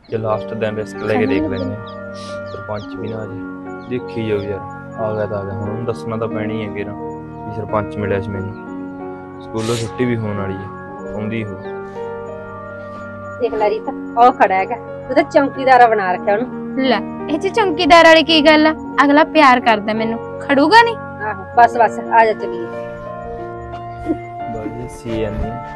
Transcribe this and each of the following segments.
ਜੇ ਲਾਸਟ ਦਿਨ ਰਿਸਕ ਲੈ ਕੇ ਦੇਖ ਲੈਂਦੇ ਹਾਂ। ਸਰਪੰਚ ਵੀ ਨਾ ਆ ਜਾਏ, ਦੇਖੀ ਜਾਓ ਯਾਰ। ਆ ਗਿਆ ਤਾਂ ਆ ਗਿਆ, ਹੁਣ ਉਹਨੂੰ ਦੱਸਣਾ ਤਾਂ ਪੈਣੀ ਹੈ ਕਿ ਨਾ ਵੀ ਸਰਪੰਚ ਮਿਲਿਆ ਸੀ ਮੈਨੂੰ। ਸਕੂਲੋਂ ਛੁੱਟੀ ਵੀ ਹੋਣ ਵਾਲੀ ਹੈ, ਆਉਂਦੀ ਹੋ। ਦੇਖ ਲੈ ਰੀਤ, ਉਹ ਖੜਾ ਹੈਗਾ, ਤੂੰ ਤਾਂ ਚੌਂਕੀਦਾਰਾ ਬਣਾ ਰੱਖਿਆ ਉਹਨੂੰ। ਲੈ ਇਹ ਚ ਚੌਂਕੀਦਾਰ ਵਾਲੀ ਕੀ ਗੱਲ ਆ? ਅਗਲਾ ਪਿਆਰ ਕਰਦਾ ਮੈਨੂੰ, ਖੜੂਗਾ ਨਹੀਂ? ਆਹੋ ਬਸ ਬਸ, ਆ ਜਾ ਚੱਲੀਏ। ਬਾਲੀ ਹੱਸੀ ਜਾਂਦੀ ਹੈ,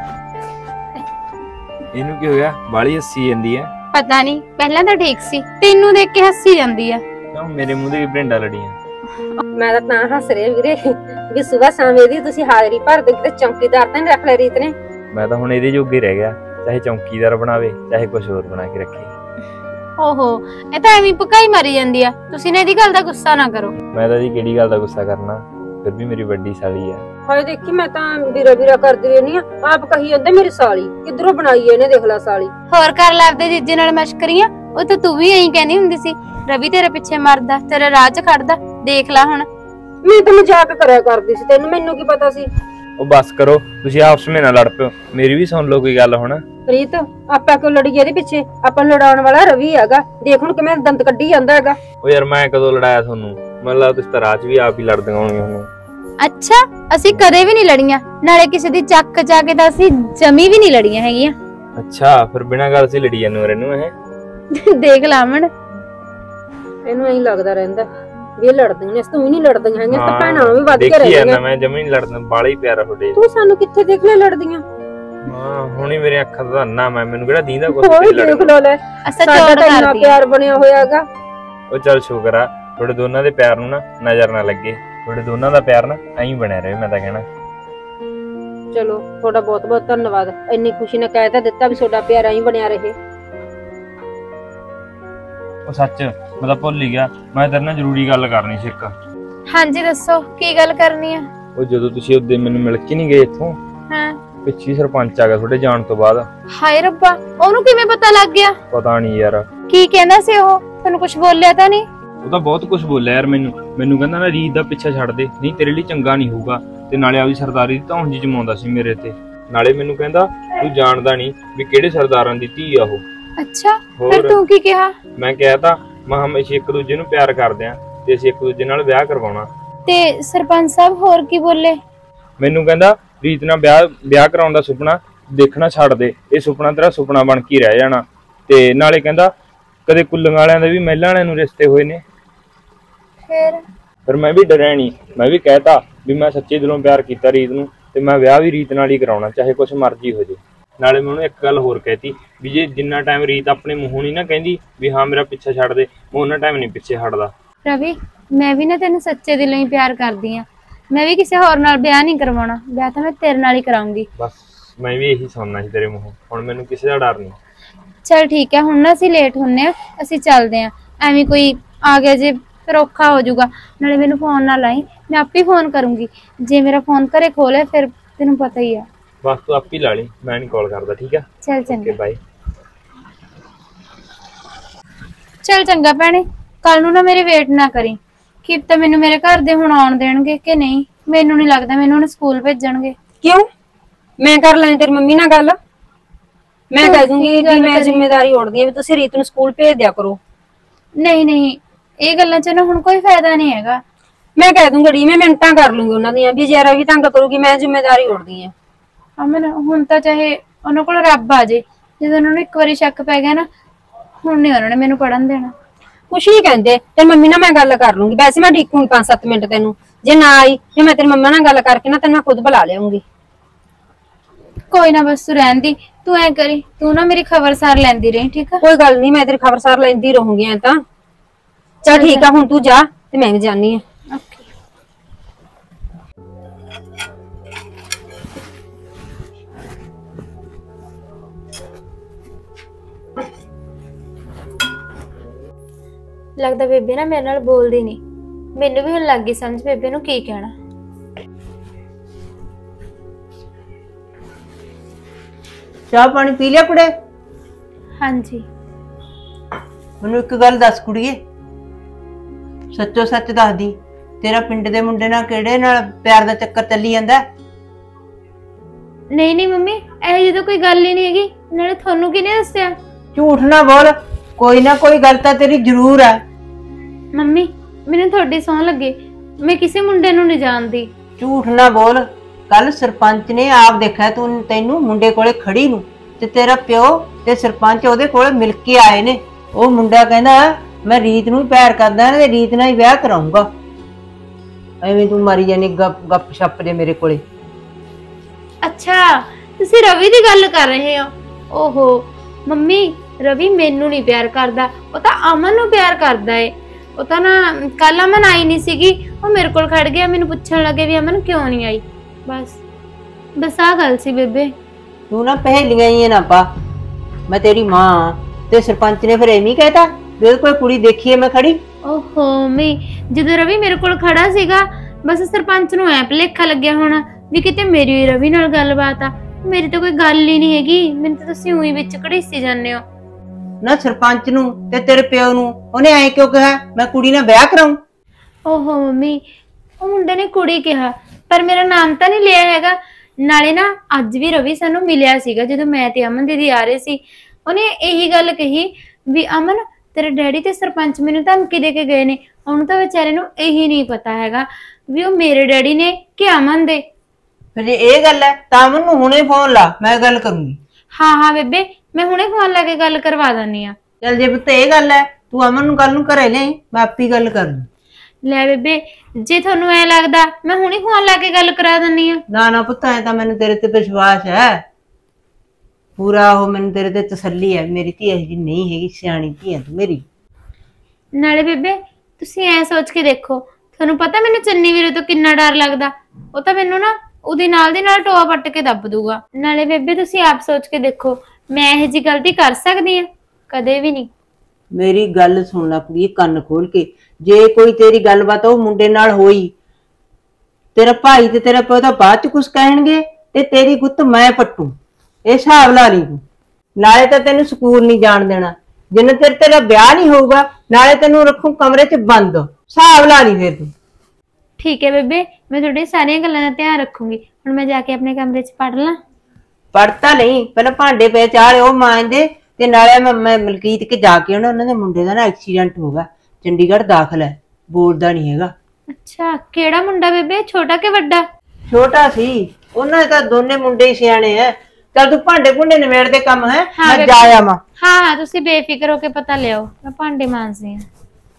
ਇਹਨੂੰ ਕੀ ਹੋ ਗਿਆ? ਬਾਲੀ ਹੱਸੀ ਜਾਂਦੀ ਹੈ। ਪਤਾ ਨਹੀਂ, ਪਹਿਲਾਂ ਤਾਂ ਠੀਕ ਸੀ, ਤੈਨੂੰ ਦੇਖ ਕੇ ਹੱਸੀ ਜਾਂਦੀ ਆ। ਕਿਉਂ ਮੇਰੇ ਮੂੰਹ ਤੇ ਭਿੰਡਾ ਲੜੀਆਂ? ਮੈਂ ਤਾਂ ਹੱਸ ਰਿਹਾ ਵੀਰੇ ਵੀ ਸਵੇਰ ਸ਼ਾਮ ਦੀ ਤੁਸੀਂ ਹਾਜ਼ਰੀ ਭਰਦੇ, ਕਿਤੇ ਚੌਂਕੀਦਾਰ ਤਾਂ ਨਹੀਂ ਰੱਖ ਲਿਆ ਰੀਤ ਨੇ। ਮੈਂ ਤਾਂ ਹੁਣ ਇਹਦੇ ਜੋਗੇ ਰਹਿ ਗਿਆ, ਚਾਹੇ ਚੌਂਕੀਦਾਰ ਬਣਾਵੇ ਚਾਹੇ ਕੁਝ ਹੋਰ ਬਣਾ ਕੇ ਰੱਖੇ। ਓਹੋ, ਇਹ ਤਾਂ ਐਵੇਂ ਭਕਾਈ ਮਾਰੀ ਜਾਂਦੀ ਆ। ਤੁਸੀਂ ਨੇ ਇਹਦੀ ਗੱਲ ਦਾ ਗੁੱਸਾ ਨਾ ਕਰੋ। ਮੈਂ ਤਾਂ ਜੀ ਕਿਹੜੀ ਗੱਲ ਦਾ ਗੁੱਸਾ ਕਰਨਾ, ਫਿਰ ਵੀ ਮੇਰੀ ਵੱਡੀ ਸਾਲੀ ਆ। ਹਾਏ ਦੇਖੀ, ਮੈਂ ਤਾਂ ਵੀਰਾ ਵੀਰਾ ਕਰਦੀ ਰਹਿਨੀ ਆ, ਆਪ ਕਹੀ ਜਾਂਦੇ ਮੇਰੀ ਸਾਲੀ। ਕਿੱਧਰੋਂ ਬਣਾਈ ਇਹਨੇ, ਦੇਖ ਲੈ ਸਾਲੀ। ਹੋਰ ਕਰ ਲੱਭਦੇ ਜੀਜੇ ਨਾਲ ਮਸ਼ਕਰੀਆਂ। ਉਹ ਤਾਂ ਤੂੰ ਵੀ ਐਂ ਕਹਿੰਦੀ ਹੁੰਦੀ ਸੀ, ਰਵੀ ਤੇਰੇ ਪਿੱਛੇ ਮਰਦਾ, ਤੇਰੇ ਰਾਹ 'ਚ ਖੜਦਾ। ਦੇਖ ਲੈ ਹੁਣ। ਮੈਂ ਤਾਂ ਮਜ਼ਾਕ ਕਰਿਆ ਕਰਦੀ ਸੀ, ਤੈਨੂੰ ਮੈਨੂੰ ਕੀ ਪਤਾ ਸੀ। ਉਹ ਬਸ ਕਰੋ, ਤੁਸੀਂ ਆਪਸ ਵਿੱਚ ਨਾ ਲੜ ਪਿਓ। ਮੇਰੀ ਵੀ ਸੁਣ ਲਓ ਕੋਈ ਗੱਲ ਹੁਣ। ਰੀਤ, ਆਪਾਂ ਕਿਉਂ ਲੜੀਏ ਇਹਦੇ ਪਿੱਛੇ? ਆਪਾਂ ਲੜਾਉਣ ਵਾਲਾ ਰਵੀ ਹੈਗਾ, ਦੇਖ ਹੁਣ ਕਿਵੇਂ ਦੰਦ ਕੱਢੀ ਜਾਂਦਾ ਹੈਗਾ। ਉਹ ਯਾਰ ਮੈਂ ਕਦੋਂ ਲੜਾਇਆ ਤੁਹਾਨੂੰ? ਮੈਨੂੰ ਲੱਗਦਾ ਤੁਸੀਂ ਤਾਂ ਰਾਹ 'ਚ ਵੀ ਆਪ ਹੀ ਲੜਦੀਆਂ ਹੋਣੀਆਂ ਹੁਣ। ਅੱਛਾ, ਅਸੀਂ ਕਦੇ ਵੀ ਨਹੀਂ ਲੜੀਆਂ, ਨਾਲੇ ਕਿਸੇ ਦੀ ਚੱਕ ਜਾ ਕੇ ਤਾਂ ਅਸੀਂ ਜਮੀ ਵੀ ਨਹੀਂ ਲੜੀਆਂ ਹੈਗੀਆਂ। ਅੱਛਾ, ਫਿਰ ਬਿਨਾਂ ਗੱਲ ਸੀ ਲੜੀ ਜਾਂਦੇ ਰਹਿੰਦੇ ਇਹ। ਦੇਖ ਲਾਮਣ, ਇਹਨੂੰ ਐਂ ਲੱਗਦਾ ਰਹਿੰਦਾ ਵੀ ਇਹ ਲੜਦੀਆਂ ਨੇ, ਤੂੰ ਵੀ ਨਹੀਂ ਲੜਦੀਆਂ ਹੈਗੀਆਂ, ਤਾਂ ਭੈਣਾਂ ਨੂੰ ਵੀ ਵੱਧ ਕੇ ਦੇਖੀ ਰਹਿੰਦੀਆਂ। ਜਾਂਦਾ ਮੈਂ ਜਮੀ ਨਹੀਂ ਲੜਦਾ, ਬਾਲਾ ਹੀ ਪਿਆਰਾ ਤੁਹਾਡੇ। ਤੂੰ ਸਾਨੂੰ ਕਿੱਥੇ ਦੇਖ ਲਿਆ ਲੜਦੀਆਂ? ਹਾਂ, ਹੁਣੀ ਮੇਰੇ ਅੱਖਾਂ ਦਾ ਨਾ ਮੈਨੂੰ ਕਿਹੜਾ ਦੀਂਦਾ ਕੁਝ। ਹੋਰ ਦੇਖ ਲੋ ਲੈ, ਅਸਾਂ ਸਾਡਾ ਚੋੜ ਤਾਂ ਇੰਨਾ ਕਰਦੀ ਪਿਆਰ ਬਣਿਆ ਹੋਇਆ ਹੈਗਾ। ਉਹ ਚੱਲ ਸ਼ੁਕਰ ਆ, ਤੁਹਾਡੇ ਦੋਨਾਂ ਦੇ ਪਿਆਰ ਨੂੰ ਨਾ ਨਜ਼ਰ ਨਾ ਲੱਗੇ। ਤੁਹਾਡੇ ਦੋਨਾਂ ਦਾ ਪਿਆਰ ਨਾ ਐਂ ਬਣਿਆ ਰਹੇ, ਮੈਂ ਤਾਂ ਕਹਿਣਾ। ਚਲੋ ਤੁਹਾਡਾ ਬਹੁਤ ਬਹੁਤ ਧੰਨਵਾਦ, ਇੰਨੀ ਖੁਸ਼ੀ ਨਾਲ ਕਹਿ ਤਾਂ ਦਿੱਤਾ ਵੀ ਤੁਹਾਡਾ ਪਿਆਰ ਐਂ ਬਣਿਆ ਰਹੇ। ਉਹ ਸੱਚ, ਮੈਂ ਤਾਂ ਭੁੱਲ ਹੀ ਗਿਆ, ਮੈਂ ਤੇਰੇ ਨਾਲ ਜ਼ਰੂਰੀ ਗੱਲ ਕਰਨੀ ਸੀ ਇੱਕ। ਹਾਂਜੀ ਦੱਸੋ, ਕੀ ਗੱਲ ਕਰਨੀ ਆ? ਉਹ ਜਦੋਂ ਤੁਸੀਂ ਉਹਦੇ ਮੈਨੂੰ ਮਿਲ ਕੇ ਨਹੀਂ ਗਏ ਇੱਥੋਂ, ਹਾਂ, ਪਿੱਛੇ ਸਰਪੰਚ ਆ ਗਿਆ ਤੁਹਾਡੇ ਜਾਣ ਤੋਂ ਬਾਅਦ। ਹਾਏ ਰੱਬਾ, ਉਹਨੂੰ ਕਿਵੇਂ ਪਤਾ ਲੱਗ ਗਿਆ? ਪਤਾ ਨਹੀਂ ਯਾਰ, ਕੀ ਕਹਿੰਦਾ ਸੀ ਉਹ? ਤੁਹਾਨੂੰ ਕੁਝ ਬੋਲਿਆ ਤਾਂ ਨਹੀਂ? ਉਹ ਤਾਂ ਬਹੁਤ ਕੁਝ ਬੋਲਿਆ ਯਾਰ ਮੈਨੂੰ ਕਹਿੰਦਾ ਨਾ ਰੀਤ ਦਾ ਪਿੱਛਾ ਛੱਡ ਦੇ, ਨਹੀਂ ਤੇਰੇ ਲਈ ਚੰਗਾ ਨਹੀਂ ਹੋਊਗਾ। ਤੇ ਨਾਲੇ ਆਪਦੀ ਸਰਦਾਰੀ ਦੀ ਧੌਣ ਜੀ ਜਮਾਉਂਦਾ ਸੀ ਮੇਰੇ ਤੇ। ਨਾਲੇ ਮੈਨੂੰ ਕਹਿੰਦਾ ਤੂੰ ਜਾਣਦਾ ਨਹੀਂ ਵੀ ਕਿਹੜੇ ਸਰਦਾਰਾਂ ਦੀ ਧੀ ਆ ਉਹ। ਅੱਛਾ, ਫਿਰ ਤੂੰ ਕੀ ਕਿਹਾ? ਮੈਂ ਕਿਹਾ ਤਾਂ ਮੈਂ ਹਮੇਸ਼ਾ ਇੱਕ ਦੂਜੇ ਨੂੰ ਪਿਆਰ ਕਰਦੇ ਆਂ ਤੇ ਅਸੀਂ ਇੱਕ ਦੂਜੇ ਨਾਲ ਵਿਆਹ ਕਰਵਾਉਣਾ। ਤੇ ਸਰਪੰਚ ਸਾਹਿਬ ਹੋਰ ਕੀ ਬੋਲੇ? ਮੈਨੂੰ ਕਹਿੰਦਾ ਰੀਤ ਨਾਲ ਵਿਆਹ ਕਰਾਉਣ ਦਾ ਸੁਪਨਾ ਦੇਖਣਾ ਛੱਡ ਦੇ, ਇਹ ਸੁਪਨਾ ਤੇਰਾ ਸੁਪਨਾ ਬਣ ਕੇ ਰਹਿ ਜਾਣਾ। ਤੇ ਨਾਲੇ ਕਹਿੰਦਾ ਕਦੇ ਕੁੱਲੀਆਂ ਵਾਲਿਆਂ ਦੇ ਵੀ ਮਹਿਲਾਂ ਵਾਲਿਆਂ ਨੂੰ ਰਿਸ਼ਤੇ ਹੋਏ ਨੇ। ਫਿਰ ਮੈਂ ਵੀ ਡਰਿਆ ਨਹੀਂ, ਮੈਂ ਵੀ ਕਹਿਤਾ ਵੀ ਮੈਂ ਸੱਚੇ ਦਿਲੋਂ ਪਿਆਰ ਕੀਤਾ ਰੀਤ ਨੂੰ, ਤੇ ਮੈਂ ਵਿਆਹ ਵੀ ਰੀਤ ਨਾਲ ਹੀ ਕਰਾਉਣਾ, ਚਾਹੇ ਕੁਛ ਮਰਜ਼ੀ ਹੋ ਜੇ। ਨਾਲੇ ਮੈਂ ਉਹਨੂੰ ਇੱਕ ਗੱਲ ਹੋਰ ਕਹਿਤੀ ਵੀ ਜੇ ਜਿੰਨਾ ਟਾਈਮ ਰੀਤ ਆਪਣੇ ਮੂੰਹੋਂ ਨਹੀਂ ਨਾ ਕਹਿੰਦੀ ਵੀ ਹਾਂ ਮੇਰਾ ਪਿੱਛਾ ਛੱਡ ਦੇ, ਮੈਂ ਉਹਨਾਂ ਟਾਈਮ ਨਹੀਂ ਪਿੱਛੇ ਹਟਦਾ। ਰਵੀ, ਮੈਂ ਵੀ ਨਾ ਤੈਨੂੰ ਸੱਚੇ ਦਿਲੋਂ ਹੀ ਪਿਆਰ ਕਰਦੀ ਆ। ਮੈਂ ਵੀ ਕਿਸੇ ਹੋਰ ਨਾਲ ਵਿਆਹ ਨਹੀਂ ਕਰਵਾਉਣਾ, ਵਿਆਹ ਤਾਂ ਮੈਂ ਤੇਰੇ ਨਾਲ ਹੀ ਕਰਾਉਂਗੀ। ਬਸ ਮੈਂ ਵੀ ਇਹੀ ਸੁਣਨਾ ਸੀ ਤੇਰੇ ਮੂੰਹੋਂ, ਹੁਣ ਮੈਨੂੰ ਕਿਸੇ ਦਾ ਡਰ ਨਹੀਂ। ਚਲ ਠੀਕ ਹੈ, ਹੁਣ ਨਾ ਅਸੀਂ ਲੇਟ ਹੁੰਨੇ ਆ, ਅਸੀਂ ਚੱਲਦੇ ਆ। ਐਵੇਂ ਕੋਈ ਆ ਗਿਆ ਜੇ ਫਿਰ ਔਖਾ ਹੋ ਜਾਊਗਾ। ਨਾਲੇ ਮੈਨੂੰ ਫੋਨ ਨਾ ਲਾਈ, ਮੈਂ ਆਪੇ ਫੋਨ ਕਰੂੰਗੀ। ਜੇ ਮੇਰਾ ਫੋਨ ਘਰੇ ਖੋਲੇ ਫਿਰ ਤੈਨੂੰ ਪਤਾ ਹੀ ਆ। ਬਸ ਤੂੰ ਆਪੇ ਲਾ ਲਈ, ਮੈਂ ਨਹੀਂ ਕਾਲ ਕਰਦਾ, ਠੀਕ ਆ? ਚੱਲ ਚੰਗਾ, ਬਾਏ। ਚੱਲ ਚੰਗਾ ਭੈਣੇ, ਕੱਲ ਨੂੰ ਨਾ ਮੇਰੇ ਵੇਟ ਨਾ ਕਰੀ। ਕੀ ਪਤਾ ਮੈਨੂੰ ਮੇਰੇ ਘਰ ਦੇ ਹੁਣ ਆਉਣ ਦੇਣਗੇ ਕਿ ਨਹੀਂ। ਮੈਨੂੰ ਨਹੀਂ ਲੱਗਦਾ ਮੈਨੂੰ ਹੁਣ ਸਕੂਲ ਭੇਜਣਗੇ। ਕਿਉਂ? ਮੈਂ ਕਰ ਲੈਣੀ ਤੇਰੀ ਮੰਮੀ ਨਾਲ ਗੱਲ। ਮੈਂ ਕਹਿ ਦੂੰਗੀ ਕਿ ਮੈਂ ਜ਼ਿੰਮੇਵਾਰੀ ਉਠਦੀ ਆ ਵੀ ਤੁਸੀਂ ਰੀਤ ਨੂੰ ਸਕੂਲ ਭੇਜ ਦਿਆ ਕਰੋ। ਨਹੀਂ ਨਹੀਂ, ਇਹ ਗੱਲਾਂ 'ਚ ਨਾ ਹੁਣ ਕੋਈ ਫਾਇਦਾ ਨਹੀਂ ਹੈਗਾ। ਮੈਂ ਕਹਿ ਦੂੰਗੀ, ਮੈਂ ਮਿੰਟਾਂ ਕਰ ਲੂੰਗੀ ਉਹਨਾਂ ਦੀਆਂ ਵੀ ਜੇ ਰਵੀ ਤੰਗ ਕਰੂਗੀ ਮੈਂ ਜ਼ਿੰਮੇਵਾਰੀ ਉਠਦੀ ਆ। ਅਮਨ, ਹੁਣ ਤਾਂ ਚਾਹੇ ਉਹਨਾਂ ਕੋਲ ਰੱਬ ਆ ਜੇ, ਜਦੋਂ ਉਹਨਾਂ ਨੂੰ ਇੱਕ ਵਾਰੀ ਸ਼ੱਕ ਪੈ ਗਿਆ ਨਾ, ਹੁਣ ਨਹੀਂ ਉਹਨਾਂ ਨੇ ਮੈਨੂੰ ਪੜਨ ਦੇਣਾ। ਕੁਛ ਨਹੀਂ ਕਹਿੰਦੇ, ਤੇਰੀ ਮੰਮੀ ਨਾਲ ਮੈਂ ਗੱਲ ਕਰ ਲੂੰਗੀ। ਵੈਸੇ ਮੈਂ ਢੀਕੂੰਗੀ 5-7 ਮਿੰਟ ਤੈਨੂੰ, ਜੇ ਨਾ ਆਈ ਫਿਰ ਮੈਂ ਤੇਰੀ ਮੰਮਾ ਨਾਲ ਗੱਲ ਕਰਕੇ ਨਾ ਤੈਨੂੰ ਮੈਂ ਖੁਦ ਬੁਲਾ ਲਿਆਉਂਗੀ। ਕੋਈ ਨਾ, ਬਸ ਤੂੰ ਰਹਿਣ ਦੀ। ਤੂੰ ਐ ਕਰੀ, ਤੂੰ ਨਾ ਮੇਰੀ ਖਬਰਸਾਰ ਲੈਂਦੀ ਰਹੀ, ਠੀਕ ਆ? ਕੋਈ ਗੱਲ ਨਹੀਂ, ਮੈਂ ਤੇਰੀ ਖਬਰਸਾਰ ਲੈਂਦੀ ਰਹੂੰਗੀ। ਐ ਤਾਂ ਚੱਲ ਠੀਕ ਆ, ਹੁਣ ਤੂੰ ਜਾ ਤੇ ਮੈਂ ਵੀ ਜਾਨੀ ਆ। ਲੱਗਦਾ ਬੇਬੇ ਨਾ ਮੇਰੇ ਨਾਲ ਬੋਲਦੀ ਨਹੀਂ। ਮੈਨੂੰ ਵੀ ਹੁਣ ਲੱਗ ਗਈ ਸਮਝ ਬੇਬੇ ਨੂੰ ਕੀ ਕਹਿਣਾ। ਚਾਹ ਪਾਣੀ ਪੀ ਲਿਆ ਕੁੜੇ? ਹਾਂਜੀ। ਮੈਨੂੰ ਇੱਕ ਗੱਲ ਦੱਸ ਕੁੜੀਏ, ਸੱਚੋ ਸੱਚ ਦੱਸ ਦੀ, ਤੇਰਾ ਪਿੰਡ ਦੇ ਮੁੰਡੇ ਨਾਲ ਕਿਹੜੇ ਨਾਲ ਪਿਆਰ ਦਾ ਚੱਕਰ ਚੱਲੀ ਜਾਂਦਾ? ਨਹੀਂ ਨਹੀਂ ਮੰਮੀ, ਇਹ ਜਿਹੀ ਤਾਂ ਕੋਈ ਗੱਲ ਹੀ ਨਹੀਂ ਹੈਗੀ। ਨਾਲੇ ਤੁਹਾਨੂੰ ਕਿਹਨੇ ਦੱਸਿਆ? ਝੂਠ ਨਾ ਬੋਲ, ਕੋਈ ਨਾ ਕੋਈ ਗੱਲ ਤਾਂ ਤੇਰੀ ਜ਼ਰੂਰ ਹੈ। ਮੰਮੀ ਮੈਨੂੰ ਤੁਹਾਡੀ ਸਹੁੰ ਲੱਗੇ, ਮੈਂ ਕਿਸੇ ਮੁੰਡੇ ਨੂੰ ਨਹੀਂ ਜਾਣਦੀ। ਝੂਠ ਨਾ ਬੋਲ। ਕੱਲ ਸਰਪੰਚ ਨੇ ਆਪ ਦੇਖਿਆ ਤੈਨੂੰ ਮੁੰਡੇ ਕੋਲੇ ਖੜੀ ਨੂੰ, ਤੇ ਤੇਰਾ ਪਿਓ ਤੇ ਸਰਪੰਚ ਉਹਦੇ ਕੋਲੇ ਮਿਲ ਕੇ ਆਏ ਨੇ। ਉਹ ਮੁੰਡਾ ਕਹਿੰਦਾ ਮੈਂ ਰੀਤ ਨੂੰ ਪਿਆਰ ਕਰਦਾ ਤੇ ਰੀਤ ਨਾਲ ਹੀ ਵਿਆਹ ਕਰਾਉਂਗਾ। ਐਵੇਂ ਤੂੰ ਮਾਰੀ ਜਾਨੀ ਗੱਪ ਛੱਪ ਦੇ ਮੇਰੇ ਕੋਲੇ। ਅੱਛਾ ਤੁਸੀਂ ਰਵੀ ਦੀ ਗੱਲ ਕਰ ਰਹੇ ਹੋ? ਓਹੋ ਮੰਮੀ, ਰਵੀ ਮੈਨੂੰ ਨਹੀਂ ਪਿਆਰ ਕਰਦਾ, ਉਹ ਤਾਂ ਅਮਨ ਨੂੰ ਪਿਆਰ ਕਰਦਾ ਏ। ਉਹ ਤਾਂ ਨਾ ਕੱਲ ਅਮਨ ਆਈ ਨਹੀਂ ਸੀਗੀ, ਉਹ ਮੇਰੇ ਕੋਲ ਖੜ ਗਿਆ, ਮੈਨੂੰ ਪੁੱਛਣ ਲੱਗੇ ਵੀ ਅਮਨ ਕਿਉਂ ਨਹੀਂ ਆਈ। ਬਸ ਆ ਗੱਲ ਸੀ ਬੇਬੇ। ਤੂੰ ਨਾ ਪਹਿਲੀਆਂ ਹੀ ਨਾ ਪਾ। ਮੈਂ ਤੇਰੀ ਮਾਂ ਤੇ ਸਰਪੰਚ ਨੇ ਫਿਰ ਐਵੇਂ ਕਹਿਤਾ ਵੀ ਉਹਦੇ ਕੋਲ ਕੁੜੀ ਦੇਖੀ ਹੈ ਮੈਂ ਖੜੀ। ਓਹੋ ਮੰਮੀ, ਜਦੋਂ ਰਵੀ ਮੇਰੇ ਕੋਲ ਖੜਾ ਸੀਗਾ ਬਸ ਸਰਪੰਚ ਨੂੰ ਐ ਭੁਲੇਖਾ ਲੱਗਿਆ ਹੋਣਾ ਵੀ ਕਿਤੇ ਮੇਰੀ ਰਵੀ ਨਾਲ ਗੱਲਬਾਤ ਆ। ਮੇਰੀ ਤਾਂ ਕੋਈ ਗੱਲ ਹੀ ਨਹੀਂ ਹੈਗੀ, ਮੈਨੂੰ ਤਾਂ ਤੁਸੀਂ ਉਹੀ ਵਿੱਚ ਘੜੀਸੀ ਜਾਂਦੇ ਹੋ। ਨਾ ਸਰਪੰਚ ਨੂੰ ਤੇ ਤੇਰੇ ਪਿਓ ਨੂੰ ਉਹਨੇ ਐ ਕਿਉਂ ਕਿਹਾ ਮੈਂ ਕੁੜੀ ਨਾਲ ਵਿਆਹ ਕਰਾਉਂ? ਓਹੋ ਮੰਮੀ, ਉਹ ਮੁੰਡੇ ਨੇ ਕੁੜੀ ਕਿਹਾ ਪਰ ਮੇਰਾ ਨਾਮ ਤਾਂ ਨਹੀਂ ਲਿਆ ਹੈਗਾ। ਨਾਲੇ ਨਾ ਅੱਜ ਵੀ ਰਵੀ ਸਾਨੂੰ ਮਿਲਿਆ ਸੀਗਾ ਜਦੋਂ ਮੈਂ ਤੇ ਅਮਨ ਦੀਦੀ ਆ ਰਹੇ ਸੀ। ਉਹਨੇ ਇਹੀ ਗੱਲ ਕਹੀ ਵੀ ਅਮਨ ਤੇਰੇ ਡੈਡੀ ਤੇ ਸਰਪੰਚ ਮੈਨੂੰ ਧਮਕੀ ਦੇ ਕੇ ਗਏ ਨੇ। ਉਹਨੂੰ ਤਾਂ ਵਿਚਾਰੇ ਨੂੰ ਇਹੀ ਨਹੀਂ ਪਤਾ ਹੈਗਾ ਵੀ ਉਹ ਮੇਰੇ ਡੈਡੀ ਨੇ ਕਿ ਅਮਨ ਦੇ। ਫਿਰ ਜੇ ਇਹ ਗੱਲ ਹੈ ਤਾਂ ਮੈਨੂੰ ਹੁਣੇ ਫੋਨ ਲਾ, ਮੈਂ ਗੱਲ ਕਰੂੰਗੀ। ਹਾਂ ਬੇਬੇ, ਮੈਂ ਹੁਣੇ ਫੋਨ ਲਾ ਕੇ ਗੱਲ ਕਰਵਾ ਦਿੰਨੀ ਆ। ਚੱਲ ਜੇ ਪੁੱਤ ਇਹ ਗੱਲ ਹੈ ਤੂੰ ਅਮਨ ਨੂੰ ਗੱਲ ਨੂੰ ਘਰੇ ਲਿਆਈ, ਮੈਂ ਆਪੀ ਗੱਲ ਕਰ ਲੂੰ। ਲੈ ਬੇਬੇ, ਜੇ ਤੁਹਾਨੂੰ ਐ ਲੱਗਦਾ ਮੈਂ ਹੁਣੇ ਫੋਨ ਲਾ ਕੇ ਗੱਲ ਕਰਾ ਦਿੰਨੀ ਆ। ਨਾ ਪੁੱਤ, ਐ ਤਾਂ ਮੈਨੂੰ ਤੇਰੇ ਤੇ ਵਿਸ਼ਵਾਸ ਹੈ ਪੂਰਾ। ਉਹ ਮੈਨੂੰ ਤੇਰੇ ਤੇ ਤਸੱਲੀ ਹੈ, ਮੇਰੀ ਧੀ ਇਹੋ ਜਿਹੀ ਨਹੀਂ ਹੈਗੀ, ਸਿਆਣੀ ਧੀ ਹੈ ਤੂੰ ਮੇਰੀ। ਨਾਲੇ ਬੇਬੇ ਤੁਸੀਂ ਐ ਸੋਚ ਕੇ ਦੇਖੋ, ਤੁਹਾਨੂੰ ਪਤਾ ਮੈਨੂੰ ਚੰਨੀ ਵੀਰੇ ਤੋਂ ਕਿੰਨਾ ਡਰ ਲੱਗਦਾ। ਉਹ ਤਾਂ ਮੈਨੂੰ ਨਾ ਉਹਦੇ ਨਾਲ ਦੀ ਨਾਲ ਟੋਆ ਪੱਟ ਕੇ ਦੱਬ ਦੂਗਾ। ਨਾਲੇ ਬੇਬੇ ਤੁਸੀਂ ਆਪ ਸੋਚ ਕੇ ਦੇਖੋ, ਮੈਂ ਇਹੋ ਜਿਹੀ ਗਲਤੀ ਕਰ ਸਕਦੀ ਆ? ਕਦੇ ਵੀ ਨਹੀਂ। ਮੇਰੀ ਗੱਲ ਸੁਣ ਲੈ ਕੁੜੀ, ਕੰਨ ਖੋਲ ਕੇ। ਜੇ ਕੋਈ ਤੇਰੀ ਗੱਲਬਾਤ ਉਹ ਮੁੰਡੇ ਨਾਲ ਹੋਈ, ਤੇਰਾ ਭਾਈ ਤੇ ਤੇਰਾ ਪਿਓ ਤਾਂ ਬਾਅਦ ਚ ਕੁਛ ਕਹਿਣਗੇ ਤੇ ਤੇਰੀ ਗੁੱਤ ਮੈਂ ਪੱਟੂ। ਇਹ ਹਿਸਾਬ ਲਾ ਲਈ ਤੂੰ। ਨਾਲੇ ਤਾਂ ਤੈਨੂੰ ਸਕੂਲ ਨਹੀਂ ਜਾਣ ਦੇਣਾ ਜਿੰਨੇ ਚਿਰ ਤੇਰਾ ਵਿਆਹ ਨਹੀਂ ਹੋਊਗਾ, ਨਾਲੇ ਤੈਨੂੰ ਰੱਖੂ ਕਮਰੇ 'ਚ ਬੰਦ। ਹਿਸਾਬ ਲਾ ਲਈ ਫਿਰ ਤੂੰ। ਠੀਕ ਹੈ ਬੇਬੇ, ਮੈਂ ਤੁਹਾਡੀ ਸਾਰੀਆਂ ਗੱਲਾਂ ਦਾ ਧਿਆਨ ਰੱਖੂੰਗੀ। ਹੁਣ ਮੈਂ ਜਾ ਕੇ ਆਪਣੇ ਕਮਰੇ 'ਚ ਪੜ ਲਾਂ। ਪੜਤਾ ਨਹੀਂ, ਪਹਿਲਾਂ ਭਾਂਡੇ ਪਏ ਚਾਲੇ ਉਹ ਮਾਂਜਦੇ, ਤੇ ਨਾਲੇ ਮੈਂ ਮਲਕੀਤ ਕੇ ਜਾ ਕੇ ਉਹਨਾਂ ਦੇ ਮੁੰਡੇ ਦਾ ਨਾ ਐਕਸੀਡੈਂਟ ਹੋ ਗਿਆ, ਚੰਡੀਗੜ੍ਹ ਦਾਖਲ ਹੈ, ਬੋਲਦਾ ਨਹੀਂ ਹੈਗਾ। ਅੱਛਾ, ਕਿਹੜਾ ਮੁੰਡਾ ਬੇਬੇ, ਛੋਟਾ ਕਿ ਵੱਡਾ? ਛੋਟਾ ਸੀ। ਉਹਨਾਂ ਦੇ ਤਾਂ ਦੋਨੇ ਮੁੰਡੇ ਹੀ ਸਿਆਣੇ ਐ। ਚੱਲ ਤੂੰ ਭਾਂਡੇ ਭੁੰਡੇ ਨਿਬੇੜ ਦੇ ਕੰਮ ਹੈ, ਮੈਂ ਜਾ ਆਵਾਂ। ਹਾਂ ਤੁਸੀਂ ਬੇਫਿਕਰ ਹੋ ਕੇ ਪਤਾ ਲਿਆਓ, ਮੈਂ ਭਾਂਡੇ ਮਾਂਜਦੀ ਆ।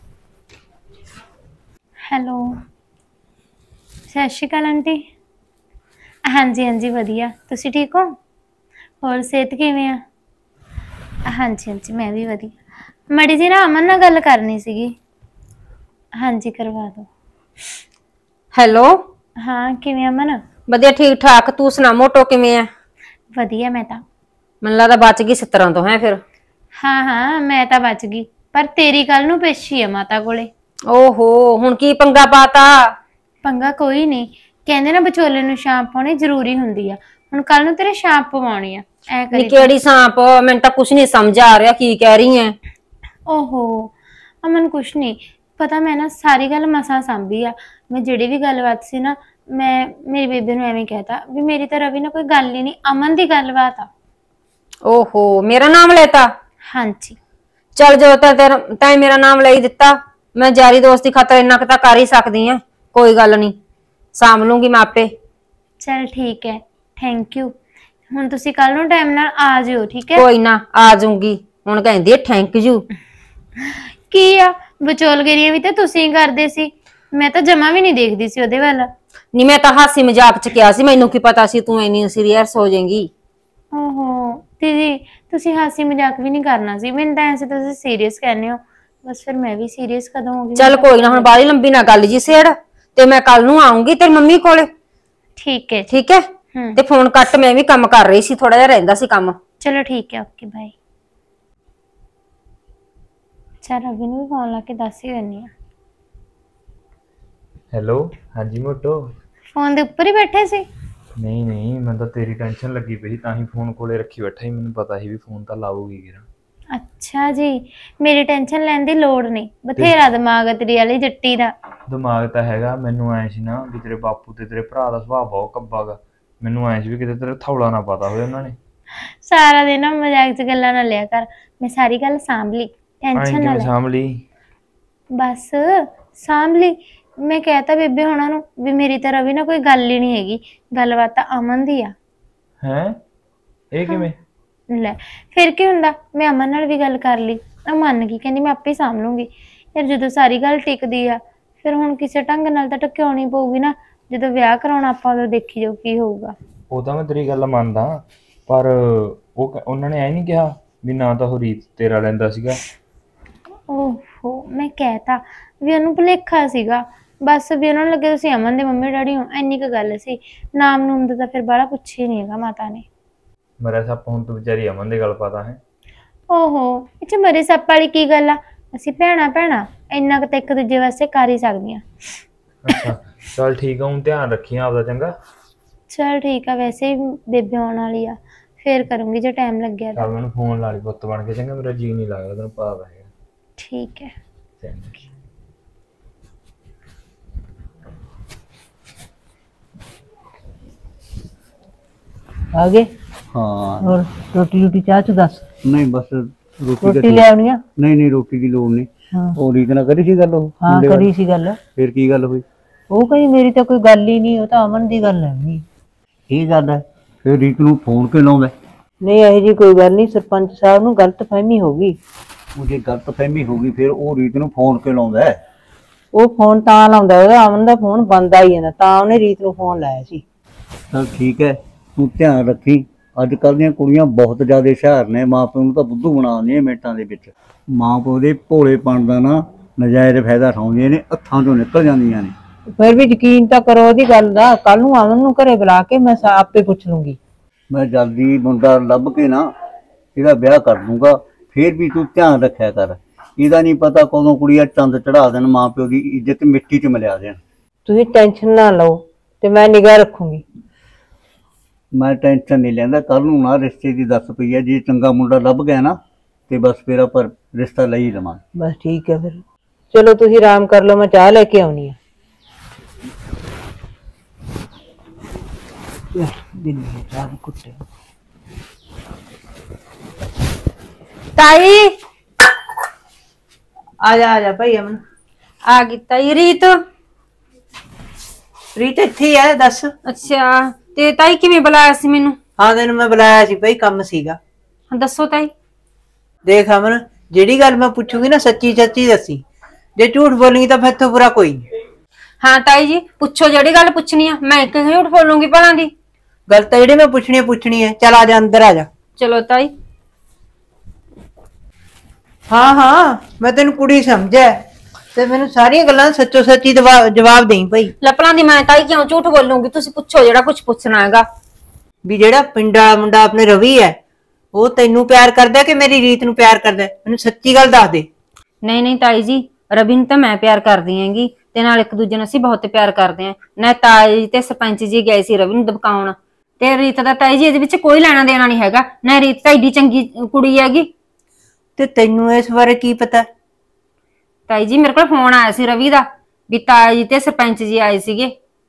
ਹੈਲੋ, ਸਤਿ ਸ਼੍ਰੀ ਅਕਾਲ ਆਂਟੀ। ਹਾਂਜੀ ਵਧੀਆ, ਤੁਸੀਂ ਠੀਕ ਹੋ? ਹੋਰ ਸਿਹਤ ਕਿਵੇਂ ਆ? ਹਾਂਜੀ ਮੈਂ ਵੀ ਵਧੀਆ। ਮੜੀ ਜੀ ਨਾ ਅਮਨ ਨਾਲ ਗੱਲ ਕਰਨੀ ਸੀਗੀ। ਹਾਂਜੀ ਕਰਵਾ ਦੋ। ਹੈਲੋ, ਹਾਂ ਕਿਵੇਂ ਅਮਨ? ਵਧੀਆ ਠੀਕ ਠਾਕ, ਤੂੰ ਸੁਣਾ ਮੋਟੋ ਕਿਵੇਂ ਆ? ਵਧੀਆ, ਮੈਂ ਤਾਂ ਮੈਨੂੰ ਲੱਗਦਾ ਬਚ ਗਈ 70 ਤੋਂ ਹੈ ਫਿਰ। ਹਾਂ ਮੈਂ ਤਾਂ ਬਚ ਗਈ, ਪਰ ਤੇਰੀ ਕੱਲ ਨੂੰ ਪੇਸ਼ੀ ਆ ਮਾਤਾ ਕੋਲੇ। ਓਹੋ, ਹੁਣ ਕੀ ਪੰਗਾ ਪਾਤਾ? ਪੰਗਾ ਕੋਈ ਨਹੀਂ, ਕਹਿੰਦੇ ਨਾ ਵਿਚੋਲੇ ਨੂੰ ਛਾਂਪ ਪਾਉਣੀ ਜ਼ਰੂਰੀ ਹੁੰਦੀ ਆ। ਹੁਣ ਕੱਲ ਨੂੰ ਤੇਰੇ ਛਾਂਪ ਪਵਾਉਣੀ ਆ। ਐ ਕਰੀ ਨੀ ਕਿਹੜੀ ਸਾਂਪ? ਮੈਨੂੰ ਤਾਂ ਕੁਛ ਨਹੀਂ ਸਮਝ ਆ ਰਿਹਾ ਕੀ ਕਹਿ ਰਹੀ ਐ। ਓਹੋ ਅਮਨ, ਕੁਛ ਨਹੀਂ ਪਤਾ, ਮੈਂ ਨਾ ਸਾਰੀ ਗੱਲ ਮਸਾਂ ਸਾਂਭੀ ਆ। ਮੈਂ ਜਿਹੜੀ ਵੀ ਗੱਲਬਾਤ ਸੀ ਨਾ, ਮੈਂ ਮੇਰੀ ਬੇਬੇ ਨੂੰ ਐਵੇਂ ਕਹਿਤਾ ਵੀ ਮੇਰੀ ਤਾਂ ਰਵੀ ਨਾਲ ਕੋਈ ਗੱਲ ਹੀ ਨਹੀਂ, ਅਮਨ ਦੀ ਗੱਲਬਾਤ ਆ। ਓਹੋ, ਮੇਰਾ ਨਾਮ ਲੈਤਾ? ਹਾਂਜੀ। ਚੱਲ ਜੋ ਤੈਂ ਮੇਰਾ ਨਾਮ ਲੈ ਹੀ ਦਿੱਤਾ, ਮੈਂ ਯਾਰੀ ਦੋਸਤੀ ਖਾਤਰ ਇੰਨਾ ਕੁ ਤਾਂ ਕਰ ਹੀ ਸਕਦੀ ਆ। ਕੋਈ ਗੱਲ ਨਹੀਂ, ਸਾਂਭ ਲੂੰਗੀ ਮੈਂ ਆਪੇ। ਚਲ ਠੀਕ ਹੈ, ਥੈਂਕ ਯੂ। ਹੁਣ ਤੁਸੀਂ ਕੱਲ ਨੂੰ ਟਾਈਮ ਨਾਲ ਆ ਜਿਓ, ਠੀਕ ਹੈ? ਕੋਈ ਨਾ, ਆ ਜਾਊਂਗੀ। ਹੁਣ ਕਹਿੰਦੀ ਥੈਂਕ ਯੂ ਕੀ ਆ, ਵਿਚੋਲਗਿਰੀਆਂ ਵੀ ਤਾਂ ਤੁਸੀਂ ਕਰਦੇ ਸੀ, ਮੈਂ ਤਾਂ ਜਮਾ ਵੀ ਨਹੀਂ ਦੇਖਦੀ ਸੀ ਉਹਦੇ ਵੱਲ। ਨਹੀਂ, ਮੈਂ ਤਾਂ ਹਾਸੀ ਮਜ਼ਾਕ ਚ ਕਿਹਾ ਸੀ, ਮੈਨੂੰ ਕੀ ਪਤਾ ਸੀ ਤੂੰ ਇੰਨੀ ਸੀਰੀਅਸ ਹੋ ਜਾਏਂਗੀ। ਓਹੋ ਦੀਦੀ, ਤੁਸੀਂ ਹਾਸੀ ਮਜ਼ਾਕ ਵੀ ਨਹੀਂ ਕਰਨਾ ਸੀ, ਮੈਨੂੰ ਤਾਂ ਐਸੇ ਤੁਸੀਂ ਸੀਰੀਅਸ ਕਹਿੰਦੇ ਹੋ। ਬਸ ਫਿਰ ਮੈਂ ਵੀ ਸੀਰੀਅਸ ਕਦੋਂ ਹੋ ਗਈ? ਚੱਲ ਕੋਈ ਨਾ, ਹੁਣ ਬਾਹਲੀ ਲੰਬੀ ਨਾ ਗੱਲ ਜੀ ਛੇੜ, ਤੇ ਮੈਂ ਕੱਲ ਨੂੰ ਆਉਂਗੀ ਤੇਰੀ ਮੰਮੀ ਕੋਲੇ। ਠੀਕ ਹੈ। ਠੀਕ ਹੈ, ਤੇ ਫੋਨ ਕੱਟ, ਮੈਂ ਵੀ ਕੰਮ ਕਰ ਰਹੀ ਸੀ, ਥੋੜਾ ਜਿਹਾ ਰਹਿੰਦਾ ਸੀ ਕੰਮ। ਚਲੋ ਠੀਕ ਹੈ, ਓਕੇ ਬਾਏ। ਚਲ ਰਵੀ ਨੂੰ ਵੀ ਫੋਨ ਲਾ ਕੇ ਦੱਸ ਹੀ ਦਿੰਨੀ ਆ। ਹੈਲੋ, ਹਾਂਜੀ ਮੋਟੋ। ਫੋਨ ਦੇ ਉੱਪਰ ਹੀ ਬੈਠੇ ਸੀ? ਨਹੀਂ ਮੈਨੂੰ ਤਾਂ ਤੇਰੀ ਟੈਨਸ਼ਨ ਲੱਗੀ ਪਈ, ਤਾਂ ਹੀ ਫੋਨ ਕੋਲੇ ਰੱਖੀ ਬੈਠਾ ਸੀ। ਮੈਨੂੰ ਪਤਾ ਸੀ ਵੀ ਫੋਨ ਤਾਂ ਲਾਊਗੀ ਕਿਰਾ। ਅੱਛਾ ਜੀ, ਮੇਰੀ ਟੈਨਸ਼ਨ ਲੈਣ ਦੀ ਲੋੜ ਨਹੀਂ, ਬਥੇਰਾ ਦਿਮਾਗ ਤੇਰੀ ਵਾਲੀ ਜੱਟੀ ਦਾ। ਦਿਮਾਗ ਤਾਂ ਹੈਗਾ, ਮੈਨੂੰ ਐ ਸੀ ਨਾ ਵੀ ਤੇਰੇ ਬਾਪੂ ਤੇ ਤੇਰੇ ਭਰਾ ਦਾ ਸੁਭਾਅ ਬਹੁਤ ਕੱਬਾ ਗਾ। ਮੈਨੂੰ ਐ ਸੀ ਵੀ ਕਿਤੇ ਤੇਰੇ ਥੌਲਾ ਨਾ ਪਤਾ ਹੋਵੇ ਉਹਨਾਂ ਨੇ। ਸਾਰਾ ਦਿਨ ਮਜ਼ਾਕ ਚ ਗੱਲਾਂ ਨਾ ਲਿਆ ਕਰ, ਮੈਂ ਸਾਰੀ ਗੱਲ ਸਾਂਭ ਲਈ। ਟੈਨਸ਼ਨ ਨਾ ਕਿਵੇਂ ਲੈ। ਸਾਂਭ ਲਈ? ਬਸ ਸਾਂਭ ਲਈ। ਮੈਂ ਕਹਿਤਾ ਬੇਬੇ ਹੋਣਾ ਨੂੰ ਵੀ ਮੇਰੀ ਤਾਂ ਰਵੀ ਨਾਲ ਕੋਈ ਗੱਲ ਹੀ ਨਹੀਂ ਹੈਗੀ, ਗੱਲਬਾਤ ਤਾਂ ਅਮਨ ਦੀ ਆ। ਹੈ ਇਹ ਕਿਵੇਂ? ਲੈ ਫਿਰ ਕੀ ਹੁੰਦਾ, ਮੈਂ ਅਮਨ ਨਾਲ ਵੀ ਗੱਲ ਕਰ ਲਈ, ਉਹ ਮੰਨ ਗਈ, ਕਹਿੰਦੀ ਮੈਂ ਆਪੇ ਸਾਂਭ ਲੂੰਗੀ। ਫਿਰ ਜਦੋਂ ਸਾਰੀ ਗੱਲ ਟਿਕਦੀ ਆ ਫਿਰ ਹੁਣ ਕਿਸੇ ਢੰਗ ਨਾਲ ਤਾਂ ਟਕਿਆਉਣੀ ਪਊਗੀ ਨਾ। ਜਦੋਂ ਵਿਆਹ ਕਰਾਉਣਾ ਆਪਾਂ ਉਦੋਂ ਦੇਖੀ ਜਾਊ ਕੀ ਹੋਊਗਾ। ਉਹ ਤਾਂ ਮੈਂ ਤੇਰੀ ਗੱਲ ਮੰਨਦਾ, ਪਰ ਉਹਨਾਂ ਨੇ ਐ ਨਹੀਂ ਕਿਹਾ ਵੀ ਨਾ ਤਾਂ ਉਹ ਰੀਤ ਤੇਰਾ ਲੈਂਦਾ ਸੀਗਾ? ਓਹੋ ਮੈਂ ਕਹਿਤਾ ਵੀ ਉਹਨੂੰ ਭੁਲੇਖਾ ਸੀਗਾ, ਬਸ ਵੀ ਉਹਨਾਂ ਨੂੰ ਲੱਗੇ ਤੁਸੀਂ ਅਮਨ ਦੇ ਮੰਮੀ ਡੈਡੀ ਹੋ, ਇੰਨੀ ਕੁ ਗੱਲ ਸੀ। ਨਾਮ ਨੂਮ ਦਾ ਤਾਂ ਫਿਰ ਬਾਹਲਾ ਪੁੱਛਿਆ ਨਹੀਂ ਹੈਗਾ ਮਾਤਾ ਨੇ। ਮੇਰਾ ਸੱਪ ਹੁਣ ਤੂੰ ਵਿਚਾਰੀ ਅਮਨ ਦੀ ਗੱਲ ਪਤਾ ਹੈ। ਓਹੋ ਇਹ 'ਚ ਮਰੇ ਸੱਪ ਵਾਲੀ ਕੀ ਗੱਲ ਆ, ਅਸੀਂ ਭੈਣਾਂ ਇੰਨਾ ਕੁ ਤਾਂ ਇੱਕ ਦੂਜੇ ਵਾਸਤੇ ਕਰ ਹੀ ਸਕਦੀਆਂ। ਅੱਛਾ ਚੱਲ ਠੀਕ ਆ, ਹੁਣ ਧਿਆਨ ਰੱਖੀ ਆਪਦਾ ਚੰਗਾ। ਚਲ ਠੀਕ ਆ, ਵੈਸੇ ਹੀ ਬੇਬੇ ਆਉਣ ਵਾਲੀ ਆ, ਫੇਰ ਕਰੂੰਗੀ ਜੇ ਟਾਈਮ ਲੱਗਿਆ ਤਾਂ। ਚੱਲ ਮੈਨੂੰ ਫੋਨ ਲਾ ਲਈ ਪੁੱਤ ਬਣ ਕੇ ਚੰਗਾ, ਮੇਰਾ ਜੀ ਨਹੀਂ ਲੱਗਦਾ ਤੈਨੂੰ ਪਤਾ ਹੈਗਾ। ਠੀਕ ਹੈ। ਚੰਗਾ। ਆ ਗਏ? ਹਾਂ ਹੋਰ ਰੋਟੀ ਚਾਹ ਚ ਦੱਸ। ਨਹੀਂ ਬਸ ਰੋਟੀ ਰੋਟੀ ਲੈ ਆਉਣੀ ਆ? ਨਹੀਂ ਰੋਟੀ ਦੀ ਲੋੜ ਨਹੀਂ। ਹਾਂ ਉਹ ਰੀਤ ਨਾਲ ਕਰੀ ਸੀ ਗੱਲ? ਉਹ ਹਾਂ ਮੁੰਡੇ ਕਰੀ ਸੀ ਗੱਲ। ਫਿਰ ਕੀ ਗੱਲ ਹੋਈ? ਉਹ ਕਹਿੰਦੀ ਮੇਰੀ ਤਾਂ ਕੋਈ ਗੱਲ ਹੀ ਨਹੀਂ, ਉਹ ਤਾਂ ਅਮਨ ਦੀ ਗੱਲ ਹੈ ਨਹੀਂ। ਕੀ ਗੱਲ ਹੈ? ਫਿਰ ਰੀਤ ਨੂੰ ਫੋਨ ਕਿਉਂ ਲਾਉਂਦਾ? ਨਹੀਂ ਇਹੋ ਜੀ ਕੋਈ ਗੱਲ ਨਹੀਂ, ਸਰਪੰਚ ਸਾਹਿਬ ਨੂੰ ਗਲਤਫਹਿਮੀ ਹੋ ਗਈ। ਉਹ ਜੇ ਗਲਤਫਹਿਮੀ ਹੋ ਗਈ ਫਿਰ ਉਹ ਰੀਤ ਨੂੰ ਫੋਨ ਕਿਉਂ ਲਾਉਂਦਾ ਹੈ? ਉਹ ਫੋਨ ਤਾਂ ਲਾਉਂਦਾ, ਉਹਦਾ ਅਮਨ ਦਾ ਫੋਨ ਬੰਦ ਆਈ ਜਾਂਦਾ, ਤਾਂ ਉਹਨੇ ਰੀਤ ਨੂੰ ਫੋਨ ਲਾਇਆ ਸੀ। ਚਲ ਠੀਕ ਹੈ, ਤੂੰ ਧਿਆਨ ਰੱਖੀ। ਅੱਜ ਕੱਲ੍ਹ ਦੀਆਂ ਕੁੜੀਆਂ ਬਹੁਤ ਜ਼ਿਆਦਾ ਹੁਸ਼ਿਆਰ ਨੇ, ਮਾਂ ਪਿਓ ਨੂੰ ਤਾਂ ਬੁੱਧੂ ਬਣਾ ਦਿੰਦੀਆਂ ਮਿੰਟਾਂ ਦੇ ਵਿੱਚ। ਮਾਂ ਪਿਓ ਦੇ ਭੋਲੇਪਣ ਦਾ ਨਾ ਨਜਾਇਜ਼ ਫਾਇਦਾ ਉਠਾਉਂਦੀਆਂ ਨੇ, ਹੱਥਾਂ ਚੋਂ ਨਿਕਲ ਜਾਂਦੀਆਂ ਨੇ। ਫਿਰ ਵੀ ਯਕੀਨ ਤਾਂ ਕਰੋ ਉਹਦੀ ਗੱਲ ਦਾ। ਕੱਲ ਨੂੰ ਅਮਨ ਨੂੰ ਘਰੇ ਬੁਲਾ ਕੇ ਮੈਂ ਆਪੇ ਪੁੱਛ ਲੂੰਗੀ। ਮੈਂ ਜਲਦੀ ਮੁੰਡਾ ਲੱਭ ਕੇ ਨਾ ਇਹਦਾ ਵਿਆਹ ਕਰ ਦੂੰਗਾ। ਫਿਰ ਵੀ ਤੂੰ ਧਿਆਨ ਰੱਖਿਆ ਕਰ, ਇਹਦਾ ਨਹੀਂ ਪਤਾ ਕਦੋਂ ਕੁੜੀਆਂ ਚੰਦ ਚੜਾ ਦੇਣ, ਮਾਂ ਪਿਓ ਦੀ ਇੱਜ਼ਤ ਮਿੱਟੀ 'ਚ ਮਿਲਾ ਦੇਣ। ਤੁਸੀਂ ਟੈਨਸ਼ਨ ਨਾ ਲਓ ਤੇ ਮੈਂ ਨਿਗਾਹ ਰੱਖੂੰਗੀ। ਮੈਂ ਟੈਨਸ਼ਨ ਨਹੀਂ ਲੈਂਦਾ, ਕੱਲ ਨੂੰ ਨਾ ਰਿਸ਼ਤੇ ਦੀ ਦੱਸ ਪਈ ਹੈ, ਜੇ ਚੰਗਾ ਮੁੰਡਾ ਲੱਭ ਗਿਆ ਨਾ ਤੇ ਬਸ ਫਿਰ ਆਪਾਂ ਰਿਸ਼ਤਾ ਲੈ ਹੀ ਲਵਾਂ। ਬਸ ਠੀਕ ਹੈ ਫਿਰ, ਚਲੋ ਤੁਸੀਂ ਆਰਾਮ ਕਰ ਲਓ, ਮੈਂ ਚਾਹ ਲੈ ਕੇ ਆਉਣੀ ਆ। ਕੁੱਤੇ ਤਾਈ ਆ ਜਾ ਭਾਈ ਅਮਨ। ਆ ਗਈ ਤਾਈ। ਰੀਤ? ਰੀਤ ਇੱਥੇ ਹੈ, ਦੱਸ। ਅੱਛਾ ਤੇ ਤਾਈ ਕਿਵੇਂ ਬੁਲਾਇਆ ਸੀ ਮੈਨੂੰ? ਹਾਂ ਤੈਨੂੰ ਮੈਂ ਬੁਲਾਇਆ ਸੀ ਭਾਈ, ਕੰਮ ਸੀਗਾ। ਹਾਂ ਦੱਸੋ ਤਾਈ। ਦੇਖ ਅਮਨ, ਜਿਹੜੀ ਗੱਲ ਮੈਂ ਪੁੱਛੂਗੀ ਨਾ ਸੱਚੀ ਦੱਸੀ, ਜੇ ਝੂਠ ਬੋਲੇਂਗੀ ਤਾਂ ਫਿਰ ਤੋਂ ਬੁਰਾ ਕੋਈ ਨਹੀਂ। ਹਾਂ ਤਾਈ ਜੀ ਪੁੱਛੋ, ਜਿਹੜੀ ਗੱਲ ਪੁੱਛਣੀ ਆ। ਮੈਂ ਕਿਵੇਂ ਝੂਠ ਬੋਲੂੰਗੀ ਭਲਾਂ ਦੀ? ਗੱਲ ਤਾਂ ਜਿਹੜੀ ਮੈਂ ਪੁੱਛਣੀ ਹੈ। ਚੱਲ ਆ ਜਾ, ਅੰਦਰ ਆ ਜਾ। ਚਲੋ ਤਾਈ। ਹਾਂ ਮੈਂ ਤੈਨੂੰ ਕੁੜੀ ਸਮਝਿਆ ਤੇ ਮੈਨੂੰ ਸਾਰੀਆਂ ਗੱਲਾਂ ਸੱਚੋ ਸੱਚੀ ਜਵਾਬ ਦੇਈ ਭਾਈ। ਲੱਪਲਾਂ ਦੀ ਮੈਂ ਤਾਈ ਕਿਉਂ ਝੂਠ ਬੋਲੂੰਗੀ? ਤੁਸੀਂ ਪੁੱਛੋ ਜਿਹੜਾ ਕੁਝ ਪੁੱਛਣਾ ਹੈਗਾ। ਵੀ ਜਿਹੜਾ ਪਿੰਡ ਵਾਲਾ ਮੁੰਡਾ ਆਪਣੇ ਰਵੀ ਹੈ, ਉਹ ਤੈਨੂੰ ਪਿਆਰ ਕਰਦਾ ਕਿ ਮੇਰੀ ਰੀਤ ਨੂੰ ਪਿਆਰ ਕਰਦਾ? ਮੈਨੂੰ ਸੱਚੀ ਗੱਲ ਦੱਸ ਦੇ। ਨਹੀਂ ਤਾਈ ਜੀ, ਰਵੀ ਨੂੰ ਤਾਂ ਮੈਂ ਪਿਆਰ ਕਰਦੀ ਹੈਗੀ, ਤੇ ਨਾਲ ਇੱਕ ਦੂਜੇ ਨੂੰ ਅਸੀਂ ਬਹੁਤ ਪਿਆਰ ਕਰਦੇ ਹਾਂ। ਨਾ ਤਾਈ ਤੇ ਸਰਪੰਚ ਜੀ ਗਏ ਸੀ ਰਵੀ ਨੂੰ ਦਬਕਾਉਣ, ਤੇ ਰੀਤ ਦਾ ਤਾਈ ਜੀ ਇਹਦੇ ਵਿੱਚ ਕੋਈ ਲੈਣਾ ਦੇਣਾ ਨਹੀਂ ਹੈਗਾ। ਨਾ ਰੀਤ ਤਾਂ ਏਡੀ ਚੰਗੀ ਕੁੜੀ ਹੈਗੀ। ਤੇ ਤੈਨੂੰ ਇਸ ਬਾਰੇ ਕੀ ਪਤਾ? ਤਾਈ ਜੀ ਮੇਰੇ ਕੋਲ ਫੋਨ ਆਇਆ ਸੀ ਰਵੀ ਦਾ, ਵੀ ਤਾਈ ਤੇ ਸਰਪੰਚ ਜੀ ਆਏ ਸੀਗੇ।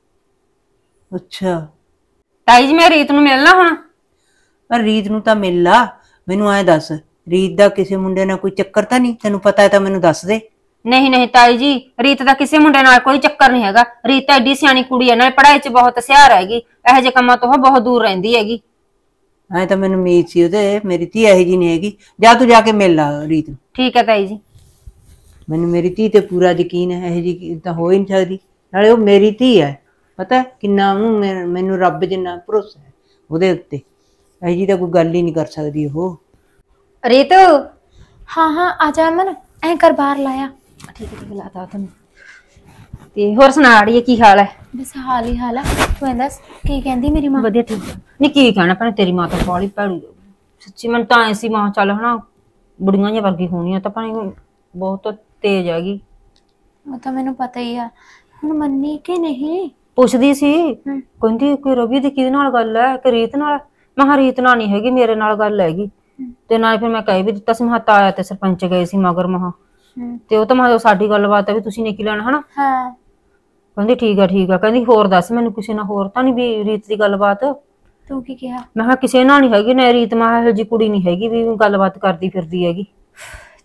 ਅੱਛਾ ਤਾਈ ਜੀ ਮੈਂ ਰੀਤ ਨੂੰ ਮਿਲਣਾ ਹੁਣ? ਪਰ ਰੀਤ ਨੂੰ ਤਾਂ ਮਿਲ ਲਾ। ਮੈਨੂੰ ਐ ਦੱਸ, ਰੀਤ ਦਾ ਕਿਸੇ ਮੁੰਡੇ ਨਾਲ ਕੋਈ ਚੱਕਰ ਤਾਂ ਨਹੀਂ? ਤੈਨੂੰ ਪਤਾ ਹੈ ਤਾਂ ਮੈਨੂੰ ਦੱਸ ਦੇ। ਨਹੀਂ ਤਾਈ ਜੀ, ਰੀਤ ਦਾ ਕਿਸੇ ਮੁੰਡੇ ਨਾਲ ਕੋਈ ਚੱਕਰ ਨਹੀਂ ਹੈਗਾ। ਰੀਤ ਤਾਂ ਏਡੀ ਸਿਆਣੀ ਕੁੜੀ ਹੈ, ਨਾਲ ਪੜ੍ਹਾਈ 'ਚ ਬਹੁਤ ਹੁਸ਼ਿਆਰ ਹੈਗੀ, ਇਹੋ ਜਿਹੇ ਕੰਮਾਂ ਤੋਂ ਉਹ ਬਹੁਤ ਦੂਰ ਰਹਿੰਦੀ ਹੈਗੀ। ਐ ਤਾਂ ਮੈਨੂੰ ਉਮੀਦ ਸੀ ਉਹਦੇ, ਮੇਰੀ ਧੀ ਇਹੋ ਜਿਹੀ ਨਹੀਂ ਹੈਗੀ। ਜਾ ਤੂੰ ਜਾ ਕੇ ਮਿਲ ਲਾ ਰੀਤ ਨੂੰ। ਠੀਕ ਹੈ ਤਾਈ ਜੀ। ਮੈਨੂੰ ਮੇਰੀ ਧੀ ਤੇ ਪੂਰਾ ਯਕੀਨ ਹੈ, ਇਹੋ ਜਿਹੀ ਤਾਂ ਹੋ ਹੀ ਨਹੀਂ ਸਕਦੀ। ਨਾਲੇ ਉਹ ਮੇਰੀ ਧੀ ਹੈ, ਪਤਾ ਕਿੰਨਾ ਉਹਨੂੰ ਮੈਨੂੰ ਰੱਬ ਜਿੰਨਾ ਭਰੋਸਾ ਹੈ ਉਹਦੇ ਉੱਤੇ। ਇਹੋ ਜਿਹੀ ਤਾਂ ਕੋਈ ਗੱਲ ਹੀ ਨਹੀਂ ਕਰ ਸਕਦੀ ਉਹ। ਰੀਤ? ਹਾਂ ਆ ਜਾ ਅਮਨ, ਐ ਕਰ ਬਾਹਰ ਲਾਇਆ। ਠੀਕ ਲਾਤਾ ਤੈਨੂੰ। ਤੇ ਹੋਰ ਸੁਣਾ ਅੜੀਏ, ਕੀ ਹਾਲ ਹੈ? ਬਸ ਹਾਲ ਹੀ ਹਾਲ ਆ। ਤੂੰ ਦੱਸ ਕੀ ਕਹਿੰਦੀ ਮੇਰੀ ਮਾਂ? ਵਧੀਆ ਠੀਕ ਹੈ। ਨਹੀਂ ਕੀ ਕਹਿਣਾ ਭੈਣੇ, ਤੇਰੀ ਮਾਂ ਤਾਂ ਬਾਹਲੀ ਭੈੜੀ ਸੱਚੀ। ਮੈਨੂੰ ਤਾਂ ਐ ਸੀ ਮਾਂ ਚੱਲ ਹਨਾ ਬੁੜੀਆਂ ਜਿਹੀਆਂ ਵਰਗੀ ਹੋਣੀ ਆ, ਤਾਂ ਭੈਣੇ ਬਹੁਤ ਤੇਜ਼ ਹੈਗੀ। ਉਹ ਤਾਂ ਮੈਨੂੰ ਪਤਾ ਹੀ ਆ, ਹੁਣ ਮੰਨੀ ਕਿ ਨਹੀਂ? ਪੁੱਛਦੀ ਸੀ, ਕਹਿੰਦੀ ਕੋਈ ਰਵੀ ਦੀ ਕਿਹਦੇ ਨਾਲ ਗੱਲ ਹੈ ਕਿ ਰੀਤ ਨਾਲ? ਮੈਂ ਕਿਹਾ ਰੀਤ ਨਾਲ ਨਹੀਂ ਹੈਗੀ, ਮੇਰੇ ਨਾਲ ਗੱਲ ਹੈਗੀ। ਤੇ ਨਾਲ ਫਿਰ ਮੈਂ ਕਹਿ ਵੀ ਦਿੱਤਾ ਸੀ, ਮਹਾ ਤਾਇਆ ਤੇ ਸਰਪੰਚ ਗਏ ਸੀ ਮਗਰ ਮਹਾ, ਤੇ ਉਹ ਤਾਂ ਮੈਂ ਸਾਡੀ ਗੱਲਬਾਤ ਹੈ ਵੀ ਤੁਸੀਂ ਨੇ ਕੀ ਲੈਣਾ ਹਨਾ। ਹਾਂ ਕਹਿੰਦੀ ਠੀਕ ਆ। ਕਹਿੰਦੀ ਹੋਰ ਦੱਸ ਮੈਨੂੰ ਕਿਸੇ ਨਾਲ ਹੋਰ ਤਾਂ ਨਹੀਂ ਵੀ ਰੀਤ ਦੀ ਗੱਲਬਾਤ? ਤੂੰ ਕੀ ਕਿਹਾ? ਮੈਂ ਕਿਹਾ ਕਿਸੇ ਨਾਲ ਨਹੀਂ ਹੈਗੀ ਨਾ ਰੀਤ, ਮੈਂ ਇਹੋ ਜਿਹੀ ਕੁੜੀ ਨਹੀਂ ਹੈਗੀ ਵੀ ਗੱਲਬਾਤ ਕਰਦੀ ਫਿਰਦੀ ਹੈਗੀ।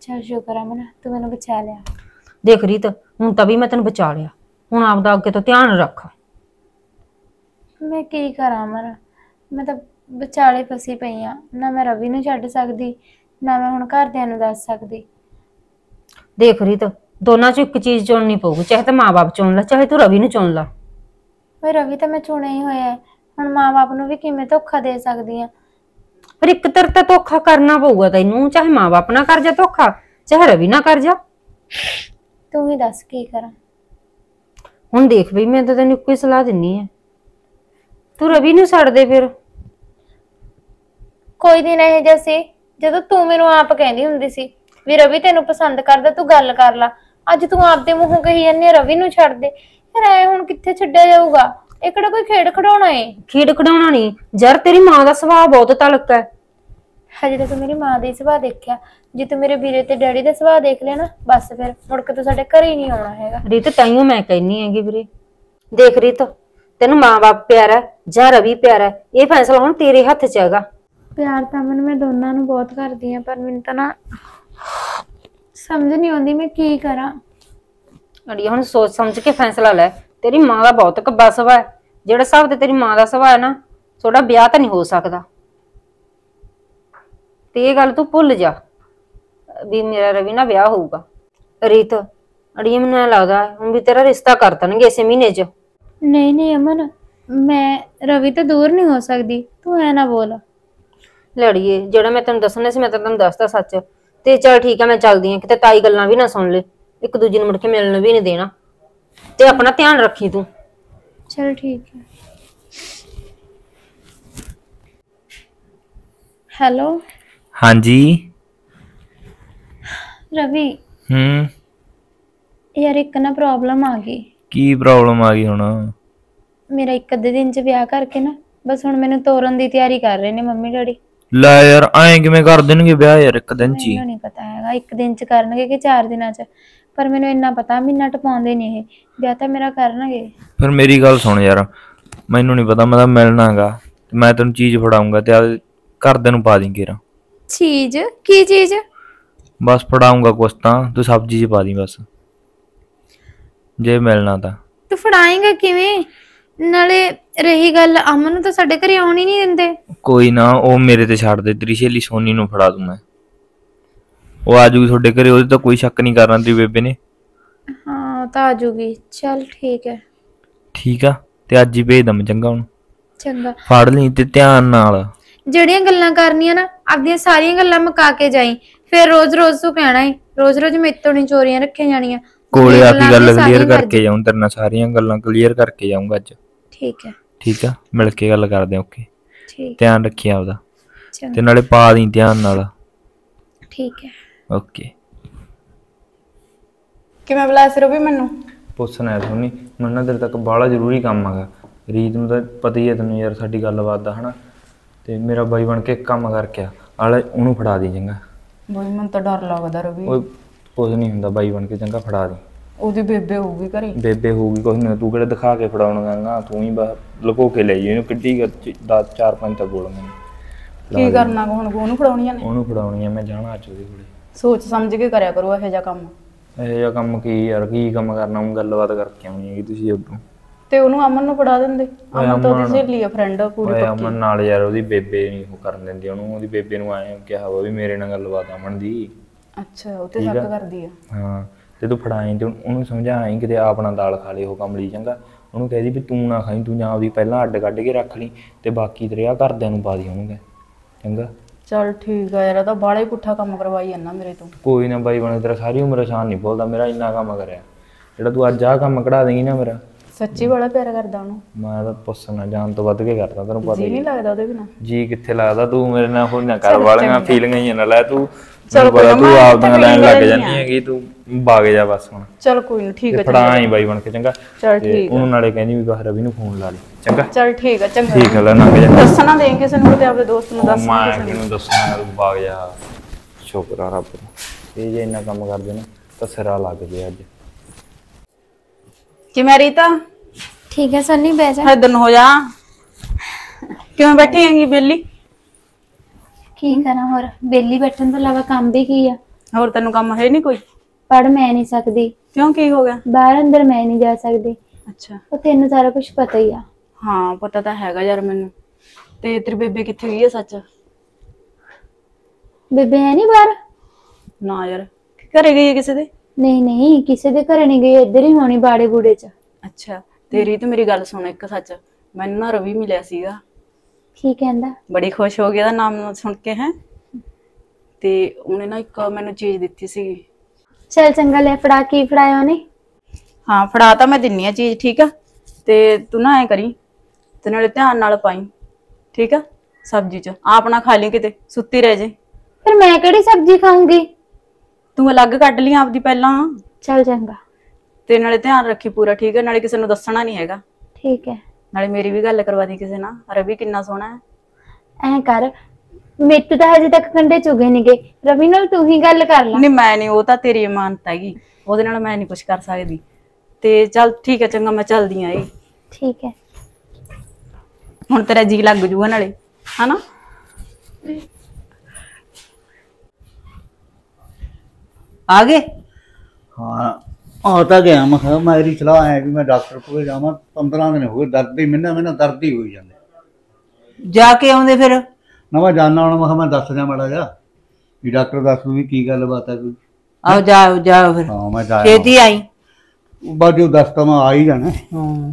चल शुक्र है मना तू मैंने बचा लिया। देख रीत हूं तभी मैं तेन बचा लिया, हूं आपदा अगे तो ध्यान रख। मैं की करा मना, मैं तो विचाले फसी पई हाँ, ना मैं रवि नूं छड्ड सकदी ना मैं हुण घरदिआं नूं दस सकदी। देख रीत दोनों चों एक चीज चुननी पऊगी, चाहे तो माँ बाप चुन ला चाहे तू रवि नूं चुन ला। पर रवि तो मैं चुने ही होया है, हुण माँ बाप नूं भी किवें धोखा दे सकदी हाँ। पर एक तर तो धोखा करना पऊगा तैनूं, चाहे माँ बाप ना कर जा धोखा चाहे रवि ना कर जा। तू ही दस की करा। हुण देख बई मैं तो तेन इक्को सलाह दिन्नी है, तू रवि नूं छड्ड दे फिर। कोई दिन ਇਹ ਜਿਹਾ ਸੀ ਜਦੋਂ ਤੂੰ ਮੈਨੂੰ ਆਪ ਕਹਿੰਦੀ ਹੁੰਦੀ ਸੀ ਵੀ ਰਵੀ ਤੈਨੂੰ ਪਸੰਦ ਕਰਦਾ ਤੂੰ ਗੱਲ ਕਰ ਲੈ, ਅੱਜ ਤੂੰ ਆਪਦੇ ਮੂੰਹੋਂ ਕਹੀ ਜਾਂਦੀ ਰਵੀ ਨੂੰ ਛੱਡ ਦੇ। ਫਿਰ ਐ ਹੁਣ ਕਿੱਥੇ ਛੱਡਿਆ ਜਾਊਗਾ, ਇਹ ਕਿਹੜਾ ਕੋਈ ਖੇਡ ਖਿਡੌਣਾ ਏ। ਖੇਡ ਖਿਡੌਣਾ ਨਹੀਂ ਯਾਰ, ਤੇਰੀ ਮਾਂ ਦਾ ਸੁਭਾਅ ਬਹੁਤ ਤਲਕ ਹੈ। ਹਜੇ ਤਾਂ ਤੂੰ ਮੇਰੀ ਮਾਂ ਦਾ ਹੀ ਸੁਭਾਅ ਦੇਖਿਆ, ਜੇ ਤੂੰ ਮੇਰੇ ਵੀਰੇ ਤੇ ਡੈਡੀ ਦਾ ਸੁਭਾਅ ਦੇਖ ਲਿਆ ਨਾ ਬਸ ਫਿਰ ਮੁੜ ਕੇ ਤੂੰ ਸਾਡੇ ਘਰੇ ਹੀ ਨਹੀਂ ਆਉਣਾ ਹੈਗਾ। ਰੀਤ ਤਾਈਓ ਮੈਂ ਕਹਿੰਨੀ ਹੈਗੀ ਵੀਰੇ, ਦੇਖ ਰੀਤ ਤੈਨੂੰ ਮਾਂ ਬਾਪ ਪਿਆਰਾ ਜਾਂ ਰਵੀ ਪਿਆਰਾ, ਇਹ ਫੈਸਲਾ ਹੁਣ ਤੇਰੇ ਹੱਥ 'ਚ ਹੈਗਾ। ਪਿਆਰ ਤਾਂ ਮੈਂ ਦੋਨਾਂ ਨੂੰ ਬਹੁਤ ਕਰਦੀ ਆ, ਪਰ ਮੈਨੂੰ ਤਾਂ ਨਾ ਸਮਝ ਨਹੀਂ ਆਉਂਦੀ ਮੈਂ ਕੀ ਕਰਾਂ। ਅੜੀ ਹੁਣ ਸੋਚ ਸਮਝ ਕੇ ਫੈਸਲਾ ਲੈ, ਤੇਰੀ ਮਾਂ ਦਾ ਬਹੁਤ ਕੱਬਾ ਸੁਭਾਅ ਹੈ, ਜਿਹੜਾ ਹਿਸਾਬ ਤੇ ਤੇਰੀ ਮਾਂ ਦਾ ਸੁਭਾਅ ਹੈ ਨਾ ਤੁਹਾਡਾ ਵਿਆਹ ਤਾਂ ਨਹੀਂ ਹੋ ਸਕਦਾ। ਤੇ ਇਹ ਗੱਲ ਤੂੰ ਭੁੱਲ ਜਾ ਵੀ ਮੇਰਾ ਰਵੀ ਨਾਲ ਵਿਆਹ ਹੋਊਗਾ। ਰੀਤ ਅੜੀ ਮੈਨੂੰ ਐਂ ਲੱਗਦਾ ਹੁਣ ਵੀ ਤੇਰਾ ਰਿਸ਼ਤਾ ਕਰ ਦੇਣਗੇ ਇਸੇ ਮਹੀਨੇ 'ਚ। ਨਹੀਂ ਅਮਨ, ਮੈਂ ਰਵੀ ਤੋਂ ਦੂਰ ਨਹੀਂ ਹੋ ਸਕਦੀ, ਤੂੰ ਐ ਨਾ ਬੋਲ। ਲੜੀਏ ਜਿਹੜਾ ਮੈਂ ਤੈਨੂੰ ਦੱਸਣਾ ਸੀ ਮੈਂ ਤਾਂ ਤੈਨੂੰ ਦੱਸਦਾ ਸੱਚ। ਤੇ ਚੱਲ ਠੀਕ ਆ ਮੈਂ ਚੱਲਦੀ ਆ, ਕਿਤੇ ਤਾਈ ਗੱਲਾਂ ਵੀ ਨਾ ਸੁਣ ਲੈ, ਇੱਕ ਦੂਜੇ ਨੂੰ ਮੁੜ ਕੇ ਮਿਲਣ ਵੀ ਨਹੀਂ ਦੇਣਾ, ਤੇ ਆਪਣਾ ਧਿਆਨ ਰੱਖੀ ਤੂੰ। ਚਲ ਠੀਕ ਹੈ। ਹੈਲੋ ਹਾਂਜੀ ਰਵੀ, ਯਾਰ ਇੱਕ ਨਾ ਪ੍ਰੋਬਲਮ ਆ ਗਈ। ਕੀ ਪ੍ਰੋਬਲਮ ਆ ਗਈ ਹੁਣ? ਮੇਰਾ ਇੱਕ ਅੱਧੇ ਦਿਨ ਚ ਵਿਆਹ ਕਰਕੇ ਨਾ ਬਸ ਹੁਣ ਮੈਨੂੰ ਤੋਰਨ ਦੀ ਤਿਆਰੀ ਕਰ ਰਹੇ ਨੇ ਮੰਮੀ ਡੈਡੀ। ਲੈ ਯਾਰ ਐਂ ਕਿਵੇਂ ਕਰ ਦੇਣਗੇ ਵਿਆਹ ਯਾਰ ਇੱਕ ਦਿਨ ਚ ਹੀ? ਮੈਨੂੰ ਨਹੀਂ ਪਤਾ ਹੈਗਾ ਇੱਕ ਦਿਨ ਚ ਕਰਨਗੇ ਕਿ 4 ਦਿਨਾਂ ਚ, ਪਰ ਮੈਨੂੰ ਇੰਨਾ ਪਤਾ ਮਹੀਨਾ ਟਪਾਉਂਦੇ ਨਹੀਂ ਇਹ ਵਿਆਹ ਤਾਂ ਮੇਰਾ ਕਰਨਗੇ। ਫਿਰ ਮੇਰੀ ਗੱਲ ਸੁਣ ਯਾਰ, ਮੈਨੂੰ ਨਹੀਂ ਪਤਾ, ਮੈਂ ਤਾਂ ਮਿਲਣਾਗਾ, ਮੈਂ ਤੈਨੂੰ ਚੀਜ਼ ਫੜਾਉਂਗਾ ਤੇ ਘਰਦਿਆਂ ਨੂੰ ਪਾ ਦੀ ਘੇਰਾ। ਚੀਜ਼? ਕੀ ਚੀਜ਼? ਬਸ ਫੜਾਉਂਗਾ ਕੁਛ ਤਾਂ, ਤੂੰ ਸਬਜ਼ੀ ਚ ਪਾ ਦੀ ਬਸ, ਜੇ ਮਿਲਣਾ ਤਾਂ। ਤੂੰ ਫੜਾਏਂਗਾ ਕਿਵੇਂ? ਨਾਲੇ ਰਹੀ ਗੱਲ ਅਮਨ ਨੂੰ ਤਾਂ ਸਾਡੇ ਘਰੇ ਆਉਣ ਹੀ ਨਹੀਂ ਦਿੰਦੇ। ਕੋਈ ਨਾ, ਉਹ ਮੇਰੇ ਤੇ ਛੱਡ ਦੇ, ਤੇਰੀ ਸਹੇਲੀ ਸੋਨੀ ਨੂੰ ਫੜਾ ਦੂੰ ਮੈਂ, ਉਹ ਆ ਜੂਗੀ ਤੁਹਾਡੇ ਘਰੇ, ਉਹਦੇ ਤਾਂ ਕੋਈ ਸ਼ੱਕ ਨਹੀਂ ਕਰਨਾ ਤੇਰੀ ਬੇਬੇ ਨੇ। ਹਾਂ ਉਹ ਤਾਂ ਆ ਜੂਗੀ, ਚੱਲ ਠੀਕ ਹੈ। ਠੀਕ ਆ, ਤੇ ਅੱਜ ਹੀ ਭੇਜ ਦਮ ਚੰਗਾ ਹੁਣ। ਚੰਗਾ ਫੜ ਲਈ ਤੇ ਧਿਆਨ ਨਾਲ। ਜਿਹੜੀਆਂ ਗੱਲਾਂ ਕਰਨੀਆਂ ਨਾ ਆਪਦੀਆਂ ਸਾਰੀਆਂ ਗੱਲਾਂ ਮੁਕਾ ਕੇ ਜਾਈ, ਫਿਰ ਰੋਜ਼ ਤੂੰ ਕਹਿਣਾ ਏ ਰੋਜ਼ ਮੇਰੇ ਤੋਂ ਨਹੀਂ ਚੋਰੀਆਂ ਰੱਖੀਆਂ ਜਾਣੀਆਂ। ਕੋਲੇ ਆ ਕੇ ਗੱਲ ਕਲੀਅਰ ਕਰਕੇ ਜਾਊਂ ਤੇਰੇ ਨਾਲ, ਸਾਰੀਆਂ ਗੱਲਾਂ ਕਲੀਅਰ ਕਰਕੇ ਜਾਊਂਗਾ ਅੱਜ। ਠੀਕ ਹੈ ਠੀਕ ਆ, ਮਿਲ ਕੇ ਗੱਲ ਕਰਦੇ ਓਕੇ। ਠੀਕ, ਧਿਆਨ ਰੱਖੀ ਆਪਦਾ, ਚੰਗਾ ਤੇ ਨਾਲੇ ਪਾ ਦੀ ਧਿਆਨ ਨਾਲ। ਠੀਕ ਹੈ ਓਕੇ। ਕਿਵੇਂ ਬੁਲਾਇਆ ਸੀ ਰਵੀ ਮੈਨੂੰ? ਪੁੱਛਣਾ ਸੋਨੀ, ਮੈਨੂੰ ਨਾ ਤੇਰੇ ਤੱਕ ਬਾਹਲਾ ਜ਼ਰੂਰੀ ਕੰਮ ਹੈਗਾ। ਰੀਤ ਨੂੰ ਤਾਂ ਪਤਾ ਹੀ ਹੈ ਤੈਨੂੰ ਯਾਰ ਸਾਡੀ ਗੱਲਬਾਤ ਦਾ, ਹਨਾ, ਤੇ ਮੇਰਾ ਬਾਈ ਬਣ ਕੇ ਕੰਮ ਕਰਕੇ ਆ ਆਲੇ ਉਹਨੂੰ ਫੜਾ ਦੀ ਚੰਗਾ। ਬਈ ਮੈਨੂੰ ਤਾਂ ਡਰ ਲੱਗਦਾ ਰਵੀ। ਉਹ ਕੁਝ ਨਹੀਂ ਹੁੰਦਾ, ਬਾਈ ਬਣ ਕੇ ਚੰਗਾ ਫੜਾ ਦੀ। ਉਹਦੀ ਬੇਬੇ ਹੋਊਗੀ ਘਰੇ। ਬੇਬੇ ਹੋਊਗੀ ਕੁਝ ਨਹੀਂ, ਤੂੰ ਕਿਹੜੇ ਦਿਖਾ ਕੇ ਫੜਾਉਣਾ ਨਾ, ਤੂੰ ਹੀ ਬਸ ਲੁਕੋ ਕੇ ਲੈ ਜੀ ਇਹਨੂੰ। ਕਿੱਡੀ 4-5 ਤਾਂ ਬੋਲ ਮੈਨੂੰ ਕੀ ਕਰਨਾ ਹੁਣ, ਉਹਨੂੰ ਫੜਾਉਣੀਆਂ ਨੇ? ਉਹਨੂੰ ਫੜਾਉਣੀ ਆ, ਮੈਂ ਜਾਣਾ ਅੱਜ ਉਹਦੇ ਕੋਲੇ। ਸੋਚ ਸਮਝ ਕੇ ਕਰਿਆ ਕਰੋ ਇਹੋ ਜਿਹਾ ਕੰਮ। ਇਹੋ ਜਿਹਾ ਕੰਮ ਕੀ ਯਾਰ, ਕੀ ਕੰਮ ਕਰਨਾ, ਉਹ ਗੱਲਬਾਤ ਕਰਕੇ ਆਉਣੀ ਹੈਗੀ ਤੁਸੀਂ ਉਦੋਂ। ਤੇ ਉਹਨੂੰ ਅਮਨ ਨੂੰ ਫੜਾ ਦਿੰਦੇ, ਅਮਨ ਤਾਂ ਉਹਦੀ ਸਹੇਲੀ ਆ, ਫਰੈਂਡ ਆ ਪੂਰੀ ਪੱਕੀ। ਅਮਨ ਨਾਲ ਯਾਰ ਉਹਦੀ ਬੇਬੇ ਨਹੀਂ ਉਹ ਕਰਨ ਦਿੰਦੀ ਉਹਨੂੰ, ਉਹਦੀ ਬੇਬੇ ਨੂੰ ਆਏ ਕਿਹਾ ਵਾ ਵੀ ਮੇਰੇ ਨਾਲ ਗੱਲਬਾਤ ਅਮਨ ਦੀ। ਅੱਛਾ ਉਹ ਤੇ ਸ਼ੱਕ ਕਰਦੀ ਆ। ਹਾਂ ਤੇ ਤੂੰ ਫੜਾਈ ਤੇ ਉਹਨੂੰ ਸਮਝਾਈ, ਕਿਤੇ ਆਪਣਾ ਦਾਲ ਖਾ ਲਈ ਉਹ ਕਮਲੀ ਚੰਗਾ। ਉਹਨੂੰ ਕਹਿ ਦੀ ਵੀ ਤੂੰ ਨਾ ਖਾਈ, ਤੂੰ ਜਾਂ ਆਪਦੀ ਪਹਿਲਾਂ ਅੱਡ ਕੱਢ ਕੇ ਰੱਖ ਲਈ ਤੇ ਬਾਕੀ ਤੇਰੇ ਆ ਘਰਦਿਆਂ ਨੂੰ ਪਾ ਦੀ ਉਹਨੂੰ ਚੰਗਾ। ਚੱਲ ਠੀਕ ਆ ਯਾਰ, ਇਹ ਤਾਂ ਬਾਹਲਾ ਹੀ ਪੁੱਠਾ ਕੰਮ ਕਰਵਾਈ ਜਾਂਦਾ ਮੇਰੇ ਤੋਂ। ਕੋਈ ਨਾ ਬਾਈ ਬਣੇ, ਤੇਰਾ ਸਾਰੀ ਉਮਰ ਆਸਾਨ ਨਹੀਂ ਬੋਲਦਾ, ਮੇਰਾ ਇੰਨਾ ਕੰਮ ਕਰਿਆ ਜਿਹੜਾ ਤੂੰ ਅੱਜ ਆਹ ਕੰਮ ਕਢਾ ਦੇਂਗੀ ਨਾ ਮੇਰਾ। ਸੱਚੀ ਬੜਾ ਪਿਆਰ ਕਰਦਾ ਉਹਨੂੰ। ਮੈਂ ਤਾਂ ਪੁੱਛਣਾ ਜਾਣ ਤੋਂ ਵੱਧ ਕੇ ਕਰਦਾ, ਤੈਨੂੰ ਪਤਾ ਜੀ ਨਹੀਂ ਲੱਗਦਾ ਉਹਦੇ ਬਿਨਾਂ? ਜੀ ਕਿੱਥੇ ਲੱਗਦਾ, ਤੂੰ ਮੇਰੇ ਨਾਲ ਹੋ ਨਾ ਕਰ ਵਾਲੀਆਂ ਫੀਲਿੰਗਾਂ ਹੀ ਨਾ ਲੈ ਤੂੰ। ਚਲ ਤੂੰ ਆਪਦੀਆਂ ਲੈਣ ਲੱਗ ਜਾਂਦੀ ਹੈਗੀ, ਤੂੰ ਬਾਗ ਜਾ ਬਸ ਹੁਣ। ਚਲ ਕੋਈ ਨਾ, ਠੀਕ ਆ ਫੜਾਈ ਬਾਈ ਬਣ ਕੇ ਚੰਗਾ। ਚਲ ਠੀਕ ਆ। ਉਹਨੂੰ ਨਾਲੇ ਕਹਿੰਦੀ ਵੀ ਬਾਹਰ ਰਵੀ ਨੂੰ ਫੋਨ ਲਾ ਲਈ ਚੰਗਾ। ਚਲ ਠੀਕ ਆ, ਚੰਗਾ ਠੀਕ ਆ, ਲੈ ਲੰਘ ਜਾ। ਦੱਸਣਾ ਦੇ ਕਿਸੇ ਨੂੰ ਤੇ ਆਪਣੇ ਦੋਸਤ ਨੂੰ ਦੱਸ। ਮੈਂ ਕਿਹਨੂੰ ਦੱਸਣਾ, ਤੂੰ ਬਾਗ ਜਾ। ਸ਼ੁਕਰ ਆ ਰੱਬ ਦਾ, ਇਹ ਜੇ ਇੰਨਾ ਕੰਮ ਕਰਦੇ ਨਾ ਤਾਂ ਸਿਰਾ ਲੱਗ ਜੇ ਅੱਜ। ਕਿਵੇਂ ਰੀਤਾ? ठीक है सन्नी बह जा। इधर हो जा, क्यों बैठी हैंगी बेली? की करा और बेली बैठन तो अलावा काम भी की है। ਹੋਰ ਤੈਨੂੰ ਕੰਮ ਹੈ ਨਹੀਂ ਕੋਈ? ਪੜ ਮੈਂ ਨਹੀਂ ਸਕਦੀ। ਕਿਉਂ, ਕੀ ਹੋ ਗਿਆ? ਬਾਹਰ ਅੰਦਰ ਮੈਂ ਨਹੀਂ ਜਾ ਸਕਦੀ। ਅੱਛਾ। ਉਹ ਤੈਨੂੰ ਸਾਰਾ ਕੁਝ ਪਤਾ ਹੀ ਆ। ਹਾਂ ਪਤਾ ਤਾਂ ਹੈਗਾ ਯਾਰ ਮੈਨੂੰ। ਤੇ ਤੇਰੀ ਬੇਬੇ ਕਿੱਥੇ ਗਈ ਹੈ ਸੱਚ? ਬੇਬੇ ਹੈ ਨਹੀਂ ਬਾਹਰ? ਨਾ ਯਾਰ, ਘਰੇ ਗਈ ਹੈ ਕਿਸੇ ਦੇ? ਨਹੀਂ ਨਹੀਂ, ਕਿਸੇ ਦੇ ਘਰੇ ਨਹੀਂ ਗਈ, ਇੱਧਰ ਹੀ ਹੋਣੀ ਬਾੜੇ ਬੂੜੇ ਚ। ਅੱਛਾ। ਤੇਰੀ ਤੇ ਮੇਰੀ ਗੱਲ ਸੁਣ ਇੱਕ ਸੱਚ, ਮੈਨੂੰ ਨਾ ਰਵੀ ਮਿਲਿਆ ਸੀਗਾ। ਕੀ ਕਹਿੰਦਾ? ਬੜੀ ਖੁਸ਼ ਹੋ ਗਿਆ ਦਾ ਨਾਮ ਸੁਣ ਕੇ ਹੈ। ਤੇ ਉਹਨੇ ਨਾ ਇੱਕ ਮੈਨੂੰ ਚੀਜ਼ ਦਿੱਤੀ ਸੀ। ਚੱਲ ਚੰਗਾ, ਲੈ ਫੜਾ। ਕੀ ਫੜਾਇਆ ਉਹਨੇ? ਹਾਂ ਫੜਾ ਤਾਂ ਮੈਂ ਦਿੰਨੀ ਆ ਚੀਜ਼, ਠੀਕ ਆ। ਤੇ ਤੂੰ ਨਾ ਐ ਕਰੀ, ਤੇ ਨਾਲੇ ਧਿਆਨ ਨਾਲ ਪਾਈ, ਠੀਕ ਆ। ਸਬਜ਼ੀ ਚ ਆਪ ਨਾ ਖਾ ਲਈ ਕਿਤੇ ਸੁੱਤੀ ਰਹਿ ਜੇ। ਫਿਰ ਮੈਂ ਕਿਹੜੀ ਸਬਜ਼ੀ ਖਾਊਂਗੀ? ਤੂੰ ਅਲੱਗ ਕੱਢ ਲਈ ਆਪਦੀ ਪਹਿਲਾਂ। ਚੱਲ ਚੰਗਾ। ਤੇ ਨਾਲੇ ਧਿਆਨ ਰੱਖੀ ਪੂਰਾ, ਠੀਕ ਹੈ। ਨਾਲੇ ਕਿਸੇ ਨੂੰ ਦੱਸਣਾ ਨਹੀਂ ਹੈਗਾ। ਠੀਕ ਹੈ। ਨਾਲੇ ਮੇਰੀ ਵੀ ਗੱਲ ਕਰਵਾ ਦੀ ਕਿਸੇ ਨਾਲ, ਰਵੀ ਕਿੰਨਾ ਸੋਹਣਾ ਹੈ। ਐ ਕਰ, ਮੇਰੇ ਤਾਂ ਹਜੇ ਤੱਕ ਕੰਡੇ ਚੁਗੇ ਨਹੀਂ ਗਏ, ਰਵੀ ਨਾਲ ਤੂੰ ਹੀ ਗੱਲ ਕਰ ਲੈ। ਨਹੀਂ ਮੈਂ ਨਹੀਂ, ਉਹ ਤਾਂ ਤੇਰੀ ਇਮਾਨਤ ਹੈਗੀ, ਉਹਦੇ ਨਾਲ ਮੈਂ ਨਹੀਂ ਕੁਝ ਕਰ ਸਕਦੀ। ਤੇ ਚੱਲ ਠੀਕ ਹੈ, ਚੰਗਾ ਮੈਂ ਚੱਲਦੀ ਆਂ। ਇਹ ਠੀਕ ਹੈ। ਹੁਣ ਤੇਰਾ ਜੀ ਲੱਗ ਜੂਗਾ ਨਾਲੇ, ਹਨਾ। ਆ ਗਏ? ਹਾਂ ਆ ਤਾਂ ਗਿਆ। ਮੈਂ ਕਿਹਾ ਮੇਰੀ ਸਲਾਹ ਹੈ ਵੀ ਮੈਂ ਡਾਕਟਰ ਕੋਲ ਜਾਵਾਂ। 15 ਦਿਨ ਹੋ ਗਏ ਦਰਦ ਹੀ ਮੈਨੂੰ ਦਰਦ ਹੀ ਹੋਈ ਜਾਂਦੇ। ਜਾ ਕੇ ਆਉਂਦੇ ਫਿਰ? ਨਾ ਮੈਂ ਜਾਣਾ ਹੁਣ। ਮੈਂ ਕਿਹਾ ਮੈਂ ਦੱਸ ਦਿਆਂ ਮਾੜਾ ਜਿਹਾ ਵੀ ਡਾਕਟਰ ਦੱਸ ਦੂ ਵੀ ਕੀ ਗੱਲਬਾਤ ਹੈ ਕੋਈ। ਆਓ ਜਾਓ ਫਿਰ। ਹਾਂ ਮੈਂ ਜਾਇਆ ਛੇਤੀ ਆਈ। ਬਸ ਜੋ ਦੱਸ ਤਾਂ ਮੈਂ ਆ ਹੀ ਜਾਣਾ। ਹਾਂ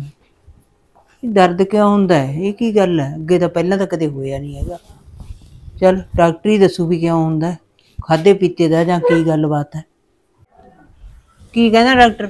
ਦਰਦ ਕਿਉਂ ਹੁੰਦਾ ਹੈ? ਇਹ ਕੀ ਗੱਲ ਹੈ? ਅੱਗੇ ਤਾਂ ਪਹਿਲਾਂ ਤਾਂ ਕਦੇ ਹੋਇਆ ਨਹੀਂ ਹੈਗਾ। ਚੱਲ ਡਾਕਟਰ ਹੀ ਦੱਸੂ ਵੀ ਕਿਉਂ ਹੁੰਦਾ, ਖਾਦੇ ਪੀਤੇ ਦਾ ਜਾਂ ਕੀ ਗੱਲਬਾਤ ਹੈ। ਕੀ ਕਹਿੰਦਾ ਡਾਕਟਰ?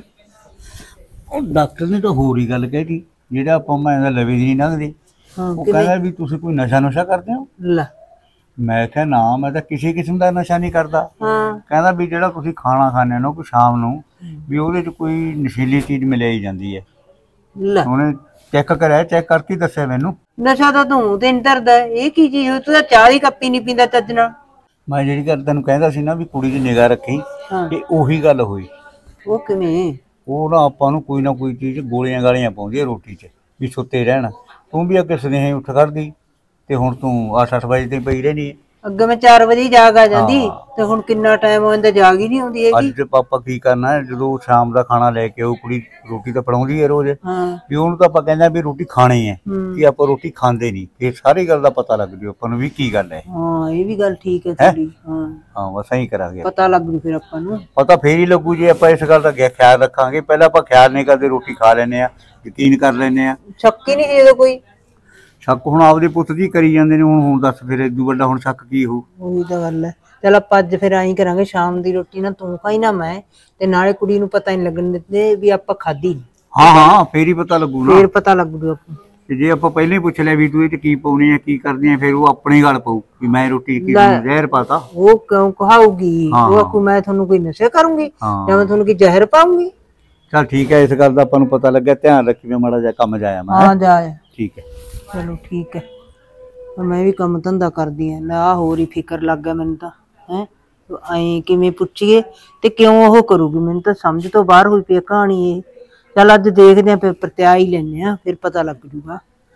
ਉਹ ਡਾਕਟਰ ਨੇ ਤਾਂ ਹੋਰ ਹੀ ਗੱਲ ਕਹਿਤੀ, ਜਿਹੜਾ ਆਪਾਂ ਮੈਂ ਲਵੇ ਦੀ ਨਹੀਂ ਲੰਘਦੇ। ਹਾਂ ਉਹ ਕਹਿੰਦਾ ਵੀ ਤੁਸੀਂ ਕੋਈ ਨਸ਼ਾ ਕਰਦੇ ਹੋ? ਲੈ। ਮੈਂ ਕਿਹਾ ਨਾ, ਮੈਂ ਤਾਂ ਕਿਸੇ ਕਿਸਮ ਦਾ ਨਸ਼ਾ ਨਹੀਂ ਕਰਦਾ। ਹਾਂ। ਕਹਿੰਦਾ ਵੀ ਜਿਹੜਾ ਤੁਸੀਂ ਖਾਣਾ ਖਾਂਦੇ ਹੋ ਕੋਈ ਸ਼ਾਮ ਨੂੰ, ਵੀ ਉਹਦੇ 'ਚ ਕੋਈ ਨਸ਼ੀਲੀ ਚੀਜ਼ ਮਿਲਾਈ ਜਾਂਦੀ ਹੈ। ਲੈ ਉਹਨੇ ਚੈੱਕ ਕਰਿਆ, ਚੈੱਕ ਕਰਕੇ ਦੱਸਿਆ ਮੈਨੂੰ। ਨਸ਼ਾ ਤਾਂ ਤੂੰ ਤੇ ਨਹੀਂ ਕਰਦਾ, ਇਹ ਕੀ ਚੀਜ਼ ਹੋਈ? ਤੂੰ ਤਾਂ ਚਾਹ ਦੀ ਕੱਪੀ ਨਹੀਂ ਪੀਂਦਾ ਚੱਜ ਨਾਲ। ਮੈਂ ਜਿਹੜੀ ਗੱਲ ਤੈਨੂੰ ਕਹਿੰਦਾ ਸੀ ਨਾ ਵੀ ਕੁੜੀ ਦੀ ਨਿਗਾਹ ਰੱਖੀ, ਤੇ ਉਹੀ ਗੱਲ ਹੋਈ। ਉਹ ਕਿਵੇਂ? ਉਹ ਨਾ ਆਪਾਂ ਨੂੰ ਕੋਈ ਨਾ ਕੋਈ ਚੀਜ਼ ਗੋਲੀਆਂ ਗਾਲੀਆਂ ਪਾਉਂਦੀ ਹੈ ਰੋਟੀ 'ਚ ਵੀ ਸੁੱਤੇ ਰਹਿਣ। ਤੂੰ ਵੀ ਅੱਗੇ ਸੁਨੇਹੇ ਉੱਠ ਕਰਦੀ, ਤੇ ਹੁਣ ਤੂੰ 8-8 ਵਜੇ ਤੇ ਪਈ ਰਹਿਣੀ ਹੈ। ਅੱਗੇ ਮੈਂ 4 ਵਜੇ ਜਾਗ ਆ ਜਾਂਦੀ, ਤੇ ਹੁਣ ਕਿੰਨਾ ਟਾਈਮ ਹੋ ਜਾਂਦਾ ਜਾਗ ਹੀ ਨਹੀਂ ਆਉਂਦੀ ਹੈਗੀ। ਅੱਜ ਤੇ ਪਾਪਾ ਕੀ ਕਰਨਾ ਹੈ, ਜਦੋਂ ਸ਼ਾਮ ਦਾ ਖਾਣਾ ਲੈ ਕੇ ਉਹ ਕੁੜੀ ਰੋਟੀ ਤਾਂ ਫੜਾਉਂਦੀ ਹੈ ਰੋਜ਼, ਹਾਂ। ਵੀ ਉਹਨੂੰ ਤਾਂ ਆਪਾਂ ਕਹਿੰਦੇ ਵੀ ਰੋਟੀ ਖਾਣੀ ਹੈ, ਕਿ ਆਪਾਂ ਰੋਟੀ ਖਾਂਦੇ ਨਹੀਂ। ਫਿਰ ਸਾਰੀ ਗੱਲ ਦਾ ਪਤਾ ਲੱਗ ਜੂ ਆਪਾਂ ਨੂੰ ਵੀ ਕੀ ਗੱਲ ਹੈ। ਹਾਂ ਇਹ ਵੀ ਗੱਲ ਠੀਕ ਹੈ ਤੁਹਾਡੀ। ਹਾਂ ਹਾਂ ਬਸ ਐਂ ਕਰਾਂਗੇ, ਪਤਾ ਲੱਗ ਜੂ ਫਿਰ ਆਪਾਂ ਨੂੰ। ਪਤਾ ਫੇਰ ਹੀ ਲੱਗੂ ਜੇ ਆਪਾਂ ਇਸ ਗੱਲ ਦਾ ਖਿਆਲ ਰੱਖਾਂਗੇ। ਪਹਿਲਾਂ ਆਪਾਂ ਖਿਆਲ ਨਹੀਂ ਕਰਦੇ, ਰੋਟੀ ਖਾ ਲੈਂਦੇ ਆ, ਯਕੀਨ ਕਰ ਲੈਂਦੇ ਆ। ਸ਼ੱਕ ਹੀ ਨਹੀਂ ਸੀ ਜਦੋਂ ਕੋਈ। ਸ਼ੱਕ ਹੁਣ ਆਪਦੇ ਪੁੱਤ ਦੀ ਕਰੀ ਜਾਂਦੇ ਨੇ। ਹੁਣ ਦੱਸ ਫਿਰ ਇਦੋਂ ਵੱਡਾ ਹੁਣ ਸ਼ੱਕ ਕੀ ਹੋਊ? ਉਹੀ ਤਾਂ ਗੱਲ ਹੈ। ਚਲ ਆਪਾਂ ਅੱਜ ਫਿਰ ਐਂ ਕਰਾਂਗੇ, ਸ਼ਾਮ ਦੀ ਰੋਟੀ ਨਾ ਤੂੰ ਖਾਈ ਨਾ ਮੈਂ, ਤੇ ਨਾਲੇ ਕੁੜੀ ਨੂੰ ਪਤਾ ਨਹੀਂ ਲੱਗਣ ਦਿੰਦੇ ਵੀ ਆਪਾਂ ਖਾਧੀ। ਹਾਂ ਫੇਰ ਹੀ ਪਤਾ ਲੱਗੂ ਨਾ। ਫੇਰ ਪਤਾ ਲੱਗ ਜੂ ਆਪਾਂ। ਤੇ ਜੇ ਆਪਾਂ ਪਹਿਲਾਂ ਹੀ ਪੁੱਛ ਲਿਆ ਵੀ ਤੂੰ ਇਹ 'ਚ ਕੀ ਪਾਉਣੀ ਆ, ਕੀ ਕਰਦੀ ਆ, ਫਿਰ ਉਹ ਆਪਣੀ ਗੱਲ ਪਊ ਵੀ ਮੈਂ ਰੋਟੀ ਕੀ ਜ਼ਹਿਰ ਪਾਤਾ। ਉਹ ਕਿਉਂ ਕਹਾਊਗੀ? ਉਹ ਆਖੂ ਮੈਂ ਤੁਹਾਨੂੰ ਕੋਈ ਨਸ਼ਾ ਕਰੂੰਗੀ ਜਾਂ ਮੈਂ ਤੁਹਾਨੂੰ ਕੀ ਜ਼ਹਿਰ ਪਾਉਂਗੀ। ਚਲ ਠੀਕ ਹੈ, ਇਸ ਗੱਲ ਦਾ ਆਪਾਂ ਨੂੰ ਪਤਾ ਲੱਗਿਆ। ਧਿਆਨ ਰੱਖੀ, ਮੈਂ ਮਾੜਾ ਜਿਹਾ ਕੰਮ ਜਾਇਆ ਮੈਂ। ਹਾਂ ਜਾ। ਠੀਕ ਹੈ ਚਲੋ ਠੀਕ ਹੈ। ਮੈਂ ਵੀ ਕੰਮ ਧੰਦਾ ਕਰਦੀ ਹਾਂ। ਨਾ ਹੋਰ ਹੀ ਫਿਕਰ ਲੱਗ ਗਿਆ ਮੈਨੂੰ ਤਾਂ। ਹੈ ਐਂ ਕਿਵੇਂ ਪੁੱਛੀਏ ਤੇ ਕਿਉਂ ਉਹ ਕਰੂਗੀ? ਮੈਨੂੰ ਤਾਂ ਸਮਝ ਤੋਂ ਬਾਹਰ ਹੋਈ ਪਈ ਕਹਾਣੀ ਇਹ। ਚੱਲ ਅੱਜ ਦੇਖਦੇ ਆਂ, ਫਿਰ ਪ੍ਰਤਿਆ ਹੀ ਲੈਨੇ ਆ, ਫਿਰ ਪਤਾ ਲੱਗ ਜੂਗਾ।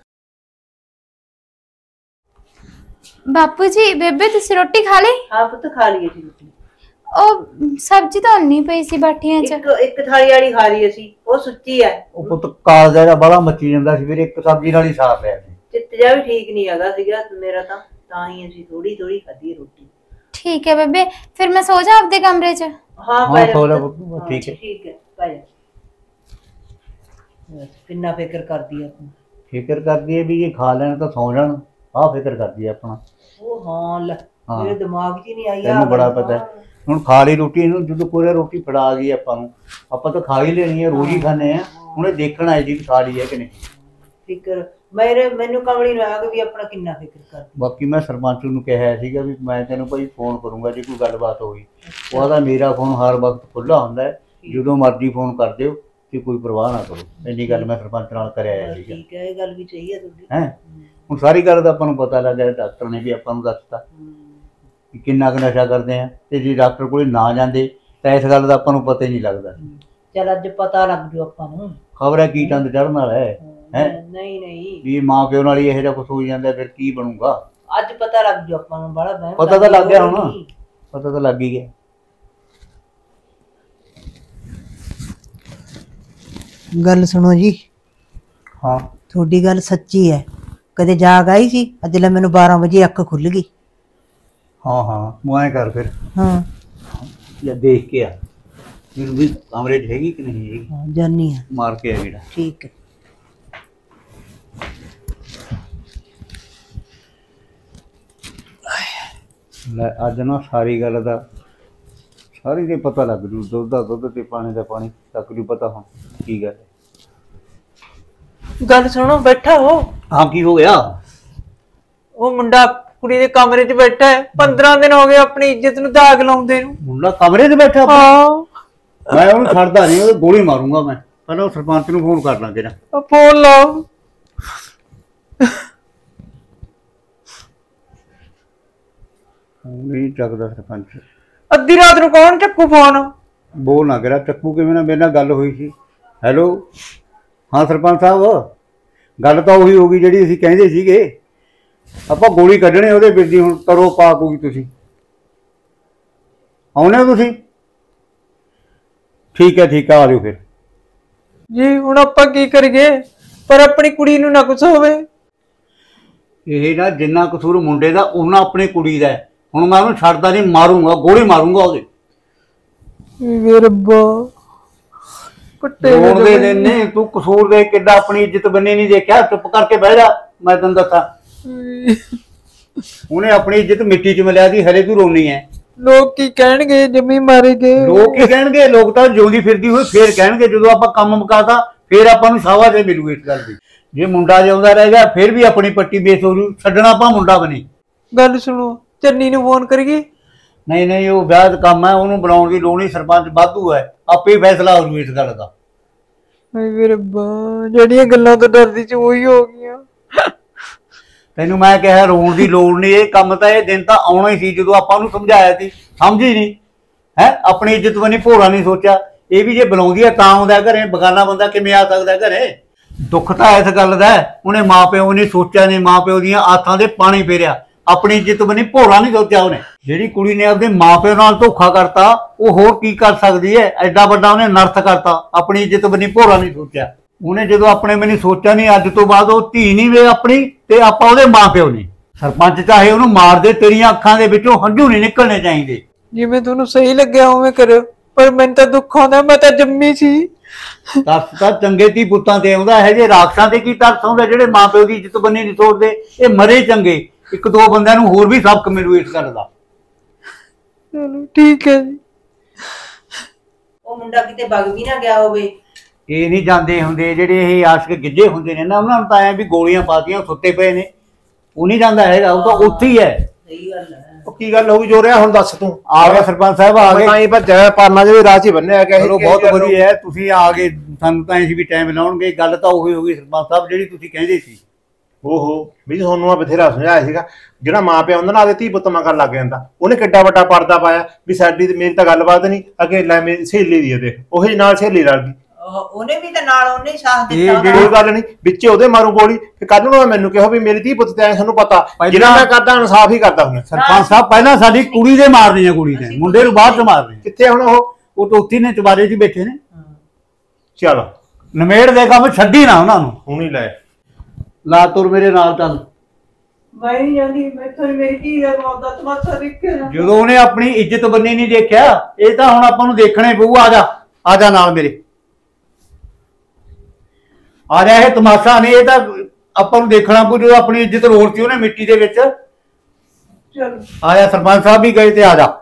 ਬਾਪੂ ਜੀ, ਬੇਬੇ ਤੁਸੀਂ ਰੋਟੀ ਖਾ ਲਈ? ਹਾਂ ਪੁੱਤ ਖਾ ਲਈਏ ਜੀ ਰੋਟੀ। ਉਹ ਸਬਜ਼ੀ ਤਾਂ ਨਹੀਂ ਪਈ ਸੀ ਬਾਟੀਆਂ 'ਚ। ਇੱਕ ਥਾਲੀ ਵਾਲੀ ਖਾ ਲਈ ਅਸੀਂ, ਉਹ ਸੁੱਚੀ ਹੈ। ਉਹ ਪੁੱਤ ਕਾਲਜਾ ਜਿਹੜਾ ਬੜਾ ਮੱਚੀ ਜਾਂਦਾ ਸੀ, ਫਿਰ ਇੱਕ ਸਬਜ਼ੀ ਨਾਲ ਹੀ ਸਾਰ ਲਿਆ ਸੀ। ਚਿੱਤ ਜਾ ਵੀ ਠੀਕ ਨਹੀਂ ਹੈਗਾ ਸੀਗਾ ਮੇਰਾ, ਤਾਂ ਹੀ ਅਸੀਂ ਥੋੜੀ ਖਾਧੀ ਰੋਟੀ। ਠੀਕ ਹੈ ਬੇਬੇ, ਫਿਰ ਮੈਂ ਸੋ ਜਾ ਆਪਦੇ ਕਮਰੇ 'ਚ। ਹਾਂ ਥੋੜਾ ਬਹੁਤ ਠੀਕ ਹੈ। ਠੀਕ ਹੈ ਪੈ ਜਾ। ਕਿੰਨਾ ਫਿਕਰ ਕਰਦੀ ਆ ਤੂੰ? ਫਿਕਰ ਕਰਦੀ ਹੈ ਵੀ ਜੇ ਖਾ ਲੈਣ ਤਾਂ ਸੌ ਜਾਣ। ਆਹ ਫਿਕਰ ਕਰਦੀ ਹੈ ਆਪਣਾ। ਉਹ ਹਾਂ ਲੈ, ਮੇਰੇ ਦਿਮਾਗ 'ਚ ਹੀ ਨਹੀਂ ਆਈ। ਤੈਨੂੰ ਬੜਾ ਪਤਾ ਹੁਣ। ਖਾ ਲਈ ਰੋਟੀ, ਇਹਨੂੰ ਜਦੋਂ ਕੋਈ ਰੋਟੀ ਫੜਾ ਗਈ ਆਪਾਂ ਨੂੰ, ਆਪਾਂ ਤਾਂ ਖਾ ਹੀ ਲੈਣੀ ਹੈ, ਰੋਜ਼ ਹੀ ਖਾਂਦੇ ਆ। ਹੁਣ ਇਹ ਦੇਖਣਾ ਹੈ ਜੀ ਖਾ ਲਈ ਹੈ ਕਿ ਨਹੀਂ। ਫਿਕਰ ਮੈਨੂੰ ਕਮਲੀ ਨੂੰ ਆ ਵੀ ਆਪਣਾ ਕਿੰਨਾ ਫਿਕਰ ਕਰਦੀ। ਬਾਕੀ ਮੈਂ ਸਰਪੰਚ ਨੂੰ ਕਿਹਾ ਸੀਗਾ ਵੀ ਮੈਂ ਤੈਨੂੰ ਭਾਈ ਫੋਨ ਕਰੂੰਗਾ ਜੇ ਕੋਈ ਗੱਲਬਾਤ ਹੋਈ। ਉਹਦਾ ਮੇਰਾ ਫੋਨ ਹਰ ਵਕਤ ਖੁੱਲ੍ਹਾ ਹੁੰਦਾ ਹੈ, ਜਦੋਂ ਮਰਜ਼ੀ ਫੋਨ ਕਰ ਦਿਓ ਤੇ ਕੋਈ ਪਰਵਾਹ ਨਾ ਕਰੋ। ਇੰਨੀ ਗੱਲ ਮੈਂ ਸਰਪੰਚ ਨਾਲ ਕਰਿਆ ਸੀਗਾ। ਠੀਕ ਹੈ, ਇਹ ਗੱਲ ਵੀ ਸਹੀ ਹੈ ਤੁਹਾਡੀ। ਹੈ ਹੁਣ ਸਾਰੀ ਗੱਲ ਦਾ ਆਪਾਂ ਨੂੰ ਪਤਾ ਲੱਗ ਗਿਆ। ਡਾਕਟਰ ਨੇ ਵੀ ਆਪਾਂ ਨੂੰ ਦੱਸਤਾ ਕਿ ਕਿੰਨਾ ਕੁ ਨਸ਼ਾ ਕਰਦੇ ਆ, ਤੇ ਜੇ ਡਾਕਟਰ ਕੋਲ ਨਾ ਜਾਂਦੇ ਤਾਂ ਇਸ ਗੱਲ ਦਾ ਆਪਾਂ ਨੂੰ ਪਤਾ ਹੀ ਨਹੀਂ ਲੱਗਦਾ। ਚਲ ਅੱਜ ਪਤਾ ਲੱਗ ਜੂ ਆਪਾਂ ਨੂੰ। ਖਬਰ ਹੈ ਕੀ ਚੰਦ ਚੜ੍ਹਨ ਵਾਲਾ ਹੈ। ਨਹੀਂ ਵੀ ਮਾਂ ਪਿਓ ਨਾਲ ਹੀ ਇਹੋ ਜਿਹਾ ਕੁਛ ਹੋ ਜਾਂਦਾ, ਫਿਰ ਕੀ ਬਣੂਗਾ? ਅੱਜ ਪਤਾ ਲੱਗ ਜੂ ਆਪਾਂ ਨੂੰ। ਬੜਾ ਪਤਾ ਤਾਂ ਲੱਗ ਗਿਆ ਹੁਣ, ਪਤਾ ਤਾਂ ਲੱਗ ਹੀ ਗਿਆ। ਗੱਲ ਸੁਣੋ ਜੀ, ਹਾਂ ਤੁਹਾਡੀ ਗੱਲ ਸੱਚੀ ਹੈ। ਕਦੇ ਜਾਗ ਆਈ ਸੀ? ਅੱਜ ਲੈ ਮੈਨੂੰ 12 ਵਜੇ ਅੱਖ ਖੁੱਲ ਗਈ। ਹਾਂ ਹਾਂ ਤੂੰ ਐਂ ਕਰ ਫਿਰ ਹਾਂ ਜਾਂ ਦੇਖ ਕੇ ਆ ਮੈਨੂੰ ਵੀ ਕਮਰੇ 'ਚ ਹੈਗੀ ਕਿ ਨਹੀਂ ਹੈਗੀ, ਹਾਂ, ਜਾਨੀ ਆ। ਮਾਰ ਕੇ ਆ ਜਿਹੜਾ। ਠੀਕ ਹੈ। ਲੈ ਅੱਜ ਨਾ ਸਾਰੀ ਗੱਲ ਦਾ ਸਾਰੀ ਦੇ ਪਤਾ ਲੱਗ ਜੂ, ਦੁੱਧ ਦਾ ਦੁੱਧ ਤੇ ਪਾਣੀ ਦਾ ਪਾਣੀ ਤੱਕ ਨੂੰ ਪਤਾ ਹੁਣ ਕੀ ਗੱਲ ਹੈ। ਗੱਲ ਸੁਣੋ, ਬੈਠਾ ਹੋ। ਹਾਂ ਕੀ ਹੋ ਗਿਆ? ਉਹ ਮੁੰਡਾ ਕੁੜੀ ਦੇ ਕਮਰੇ 'ਚ ਬੈਠਾ ਹੈ। 15 ਦਿਨ ਹੋ ਗਏ ਆਪਣੀ ਇੱਜ਼ਤ ਨੂੰ ਦਾਗ ਲਾਉਂਦੇ ਨੂੰ। ਮੁੰਡਾ ਕਮਰੇ 'ਚ ਬੈਠਾ ਆਪਣਾ? ਹਾਂ, ਮੈਂ ਉਹਨੂੰ ਛੱਡਦਾ ਨਹੀਂ, ਉਹਦੇ ਗੋਲੀ ਮਾਰੂੰਗਾ ਮੈਂ। ਪਹਿਲਾਂ ਸਰਪੰਚ ਨੂੰ ਫੋਨ ਕਰ ਲਾਂ ਕਿਹੜਾ। ਫੋਨ ਲਾਓ। ਨਹੀਂ ਚੱਕਦਾ ਸਰਪੰਚ। ਅੱਧੀ ਰਾਤ ਨੂੰ ਕੌਣ ਚੱਕੂ ਫੋਨ? ਬੋਲ ਨਾ ਕਰਾ, ਚੱਕੂ ਕਿਵੇਂ ਨਾ, ਮੇਰੇ ਨਾਲ ਗੱਲ ਹੋਈ ਸੀ। ਹੈਲੋ, ਹਾਂ ਸਰਪੰਚ ਸਾਹਿਬ, ਗੱਲ ਤਾਂ ਉਹੀ ਹੋ ਗਈ ਜਿਹੜੀ ਅਸੀਂ ਕਹਿੰਦੇ ਸੀਗੇ। ਆਪਾਂ ਗੋਲੀ ਕੱਢਣੇ ਉਹਦੇ ਵਿੱਚ ਦੀ, ਹੁਣ ਕਰੋ ਪਾ ਕੋਈ। ਤੁਸੀਂ ਆਉਣੇ ਹੋ ਤੁਸੀਂ? ਠੀਕ ਹੈ ਠੀਕ ਹੈ, ਆ ਜਾਓ ਫਿਰ। ਜੀ ਹੁਣ ਆਪਾਂ ਕੀ ਕਰੀਏ? ਪਰ ਆਪਣੀ ਕੁੜੀ ਨੂੰ ਨਾ ਕੁਛ ਹੋਵੇ। ਇਹ ਨਾ ਜਿੰਨਾ ਕਸੂਰ ਮੁੰਡੇ ਦਾ ਉਹਨਾਂ ਆਪਣੀ ਕੁੜੀ ਦਾ ਹੈ। ਹੁਣ ਮੈਂ ਉਹਨੂੰ ਛੱਡਦਾ ਨਹੀਂ, ਮਾਰੂੰਗਾ, ਗੋਲੀ ਮਾਰੂੰਗਾ ਉਹਦੇ। ਵੇ ਰੱਬਾ, ਕੁੱਤੇ ਰੋਣ ਦੇ ਦਿਨ ਨੇ, ਤੂੰ ਕਸੂਰ ਦੇ ਕਿੱਡਾ ਆਪਣੀ ਇੱਜ਼ਤ ਬੰਨੇ ਨਹੀਂ ਦੇਖਿਆ। ਚੁੱਪ ਕਰਕੇ ਬਹਿ ਜਾ, ਮੈਂ ਤੈਨੂੰ ਦੱਸਾਂ। ਉਹਨੇ ਆਪਣੀ ਇੱਜ਼ਤ ਮਿੱਟੀ 'ਚ ਮਿਲਿਆ ਦੀ, ਹਲੇ ਤੂੰ ਰੋਣੀ ਹੈ। ਲੋਕ ਕੀ ਕਹਿਣਗੇ? ਜਮੀ ਮਾਰੇ ਗਏ। ਲੋਕ ਕੀ ਕਹਿਣਗੇ? ਲੋਕ ਤਾਂ ਜਿਉਂਦੀ ਫਿਰਦੀ ਹੋਈ ਫੇਰ ਕਹਿਣਗੇ। ਜਦੋਂ ਆਪਾਂ ਕੰਮ ਮੁਕਾਤਾ ਫੇਰ ਆਪਾਂ ਨੂੰ ਸ਼ਾਬਾਸ਼ ਮਿਲੂ ਇਸ ਗੱਲ ਦੀ। ਜੇ ਮੁੰਡਾ ਜਿਉਂਦਾ ਰਹਿ ਗਿਆ ਫੇਰ ਵੀ ਆਪਣੀ ਪੱਟੀ ਬੇਸ ਹੋ ਜੂ। ਛੱਡਣਾ ਆਪਾਂ ਮੁੰਡਾ ਬਣੀ। ਗੱਲ ਸੁਣੋ, ਚੰਨੀ ਨੂੰ ਫੋਨ ਕਰੀਏ? ਨਹੀਂ ਨਹੀਂ, ਉਹ ਵਿਆਹ ਦਾ ਕੰਮ ਹੈ, ਉਹਨੂੰ ਬਣਾਉਣ ਦੀ ਲੋੜ ਨਹੀਂ। ਸਰਪੰਚ ਵਾਧੂ ਹੈ, ਆਪੇ ਹੀ ਫੈਸਲਾ ਹੋ ਜੂ ਇਸ ਗੱਲ ਦਾ। ਵੇ ਰੱਬਾ, ਜਿਹੜੀਆਂ ਗੱਲਾਂ ਤੋਂ ਡਰਦੀ ਸੀ ਉਹੀ ਹੋ ਗਈਆਂ। ਤੈਨੂੰ ਮੈਂ ਕਿਹਾ ਰੋਣ ਦੀ ਲੋੜ ਨਹੀਂ। ਇਹ ਕੰਮ ਤਾਂ ਇਹ ਦਿਨ ਤਾਂ ਆਉਣਾ ਹੀ ਸੀ ਜਦੋਂ ਆਪਾਂ ਉਹਨੂੰ ਸਮਝਾਇਆ ਸੀ। ਸਮਝੀ ਨਹੀਂ ਹੈ? ਆਪਣੀ ਇੱਜ਼ਤ ਬਣੀ, ਭੋਰਾ ਨਹੀਂ ਸੋਚਿਆ। ਇਹ ਵੀ ਜੇ ਬੁਲਾਉਂਦੀ ਹੈ ਤਾਂ ਆਉਂਦਾ ਘਰੇ, ਬਗਾਨਾ ਬੰਦਾ ਕਿਵੇਂ ਆ ਸਕਦਾ ਘਰੇ? ਦੁੱਖ ਤਾਂ ਇਸ ਗੱਲ ਦਾ ਉਹਨੇ ਮਾਂ ਪਿਓ ਨੇ ਸੋਚਿਆ ਨਹੀਂ, ਮਾਂ ਪਿਓ ਦੀਆਂ ਆਥਾਂ ਦੇ ਪਾਣੀ ਫੇਰਿਆ। ਆਪਣੀ ਇੱਜ਼ਤ ਬਣੀ, ਭੋਰਾ ਨਹੀਂ ਸੋਚਿਆ ਉਹਨੇ। ਜਿਹੜੀ ਕੁੜੀ ਨੇ ਆਪਣੇ ਮਾਂ ਪਿਓ ਨਾਲ ਧੋਖਾ ਕਰਤਾ, ਉਹ ਹੋਰ ਕੀ ਕਰ ਸਕਦੀ ਹੈ? ਐਡਾ ਵੱਡਾ ਉਹਨੇ ਨਰਥ ਕਰਤਾ। ਆਪਣੀ ਇੱਜ਼ਤ ਬਣੀ, ਭੋਰਾ ਨਹੀਂ ਸੋਚਿਆ ਉਹਨੇ। ਜਦੋਂ ਆਪਣੇ ਮੈਨੇ ਸੋਚਿਆ ਨਹੀਂ, ਅੱਜ ਤੋਂ ਬਾਅਦ ਉਹ ਧੀ ਨਹੀਂ ਵੇ ਆਪਣੀ, ਤੇ ਆਪਾਂ ਉਹਦੇ ਮਾਂ ਪਿਓ ਨੇ। ਸਰਪੰਚ ਚਾਹੇ ਉਹਨੂੰ ਮਾਰ ਦੇ, ਤੇਰੀਆਂ ਅੱਖਾਂ ਦੇ ਵਿੱਚੋਂ ਹੰਝੂ ਨਹੀਂ ਨਿਕਲਣੇ ਚਾਹੀਦੇ। ਜਿਵੇਂ ਤੁਹਾਨੂੰ ਸਹੀ ਲੱਗਿਆ ਉਵੇਂ ਕਰਿਓ, ਪਰ ਮੈਨੂੰ ਤਾਂ ਦੁੱਖ ਆਉਂਦਾ। ਮੈਂ ਤਾਂ ਜੰਮੀ ਸੀ। ਤਰਸ ਤਾਂ ਚੰਗੇ ਧੀ ਪੁੱਤਾਂ ਤੇ ਆਉਂਦਾ ਹੈ, ਜੇ ਰਾਖਸ਼ਾਂ ਤੇ ਕੀ ਤਰਸ ਆਉਂਦਾ ਜਿਹੜੇ ਮਾਂ ਪਿਓ ਦੀ ਇੱਜ਼ਤ ਬੰਨੀ ਨਹੀਂ ਸੋਚਦੇ। ਇਹ ਮਰੇ ਚੰਗੇ। ਇੱਕ ਦੋ ਬੰਦਿਆਂ ਨੂੰ ਹੋਰ ਵੀ ਸਬਕ ਮਿਲੂ ਇਸ ਗੱਲ ਦਾ। ਚਲੋ ਠੀਕ ਹੈ ਜੀ। ਉਹ ਮੁੰਡਾ ਕਿਤੇ ਵਗ ਵੀ ਨਾ ਗਿਆ ਹੋਵੇ। ਇਹ ਨਹੀਂ ਜਾਂਦੇ ਹੁੰਦੇ ਜਿਹੜੇ ਇਹ ਆਸ਼ਕ ਗਿੱਜੇ ਹੁੰਦੇ ਨੇ ਨਾ, ਉਹਨਾਂ ਨੂੰ ਤਾਂ ਐ ਵੀ ਗੋਲੀਆਂ ਪਾਤੀਆਂ, ਸੁੱਤੇ ਪਏ ਨੇ। ਉਹ ਨਹੀਂ ਜਾਂਦਾ ਹੈਗਾ, ਉਹ ਤਾਂ ਉੱਥੇ ਹੀ ਹੈ। ਸਹੀ ਗੱਲ ਹੈ। ਉਹ ਕੀ ਗੱਲ ਹੋ ਗਈ ਜੋ ਰਿਹਾ? ਹੁਣ ਦੱਸ ਤੂੰ। ਆ ਗਿਆ ਸਰਪੰਚ ਸਾਹਿਬ, ਆ ਗਏ। ਤਾਂ ਹੀ ਭੱਜਿਆ ਪਾਰਨਾ ਜਿਹੜੇ ਰਾਹ 'ਚ ਹੀ ਬੰਨਿਆ ਗਿਆ। ਚਲੋ ਬਹੁਤ ਵਧੀਆ ਹੈ, ਤੁਸੀਂ ਆ ਗਏ। ਸਾਨੂੰ ਤਾਂ ਅਸੀਂ ਵੀ ਟਾਈਮ ਲਾਉਣਗੇ। ਗੱਲ ਤਾਂ ਉਹੀ ਹੋ ਗਈ ਸਰਪੰਚ ਸਾਹਿਬ ਜਿਹੜੀ ਤੁਸੀਂ ਕਹਿੰਦੇ ਸੀ। ਓਹੋ ਵੀ ਤੁਹਾਨੂੰ ਆ ਬਥੇਰਾ ਸਮਝਾਇਆ ਸੀਗਾ। ਜਿਹੜਾ ਮਾਂ ਪਿਓ ਹੁੰਦਾ ਨਾ ਆਦੇ ਧੀ ਪੁੱਤ ਮਗਰ ਲੱਗ ਜਾਂਦਾ। ਉਹਨੇ ਕਿੱਡਾ ਵੱਡਾ ਪਰਦਾ ਪਾਇਆ ਵੀ ਸਾਡੀ ਤੇ ਮੇਰੀ ਤਾਂ ਗੱਲਬਾਤ ਨਹੀਂ, ਅੱਗੇ ਲੈ ਮੇਰੀ ਸਹੇਲੀ ਦੀ ਦੇਖ, ਉਹੀ ਨਾਲ ਸਹੇਲੀ ਰਲ ਗਈ। ਉਹਨੇ ਵੀ ਤਾਂ ਨਾਲ ਉਹਨੇ ਹੀ ਸਾਥ ਇਹ ਦਿੱਤਾ। ਜਿਹੜੀ ਗੱਲ ਨਹੀਂ, ਵਿੱਚੇ ਉਹਦੇ ਮਾਰੂ ਗੋਲੀ। ਤੇ ਕੱਲ ਨੂੰ ਮੈਨੂੰ ਕਿਹੋ ਵੀ ਮੇਰੀ ਧੀ ਪੁੱਤ ਤੇ ਐ, ਤੁਹਾਨੂੰ ਪਤਾ ਜਿਹੜਾ ਮੈਂ ਕਰਦਾ ਇਨਸਾਫ ਹੀ ਕਰਦਾ ਹੁਣ। ਸਰਪੰਚ ਸਾਹਿਬ ਪਹਿਲਾਂ ਸਾਡੀ ਕੁੜੀ ਦੇ ਮਾਰਨੀ ਹੈ, ਕੁੜੀ ਨੇ, ਮੁੰਡੇ ਨੂੰ ਬਾਅਦ ਚ ਮਾਰਨੀ। ਕਿੱਥੇ ਹੁਣ ਉਹ ਟੋਤੀ ਨੇ ਚੁਬਾਰੇ 'ਚ ਬੈਠੇ ਨੇ। ਚਲੋ ਨਮੇੜ ਦੇ ਕੰਮ ਛੱਡੀ ਨਾ ਉਹਨਾਂ ਨੂੰ। ਹੁਣ ਹੀ ਲੈ ਲਾ ਤੁਰ ਮੇਰੇ ਨਾਲ ਚੱਲ। ਮੈਂ ਨਹੀਂ ਜਾਂਦੀ। ਮੈਥੋਂ ਮੇਰੀ ਧੀ ਦਾ ਮੌਤ ਦਾ ਤਮਾਸ਼ਾ ਦੇਖਿਆ ਨਾ। ਜਦੋਂ ਉਹਨੇ ਆਪਣੀ ਇੱਜ਼ਤ ਬੰਨੀ ਨਹੀਂ ਦੇਖਿਆ, ਇਹ ਤਾਂ ਹੁਣ ਆਪਾਂ ਨੂੰ ਦੇਖਣਾ ਹੀ ਪਊ। ਆ ਜਾ, ਆ ਜਾ ਨਾਲ ਮੇਰੇ, ਆ ਜਾ। ਇਹ ਤਮਾਸ਼ਾ ਨਹੀਂ, ਇਹ ਤਾਂ ਆਪਾਂ ਨੂੰ ਦੇਖਣਾ ਪਊ। ਜਦੋਂ ਆਪਣੀ ਇੱਜ਼ਤ ਰੋੜਤੀ ਉਹਨੇ ਮਿੱਟੀ ਦੇ ਵਿੱਚ। ਚਲੋ ਆ ਜਾ, ਸਰਪੰਚ ਸਾਹਿਬ ਵੀ ਗਏ ਤੇ ਆ ਜਾ।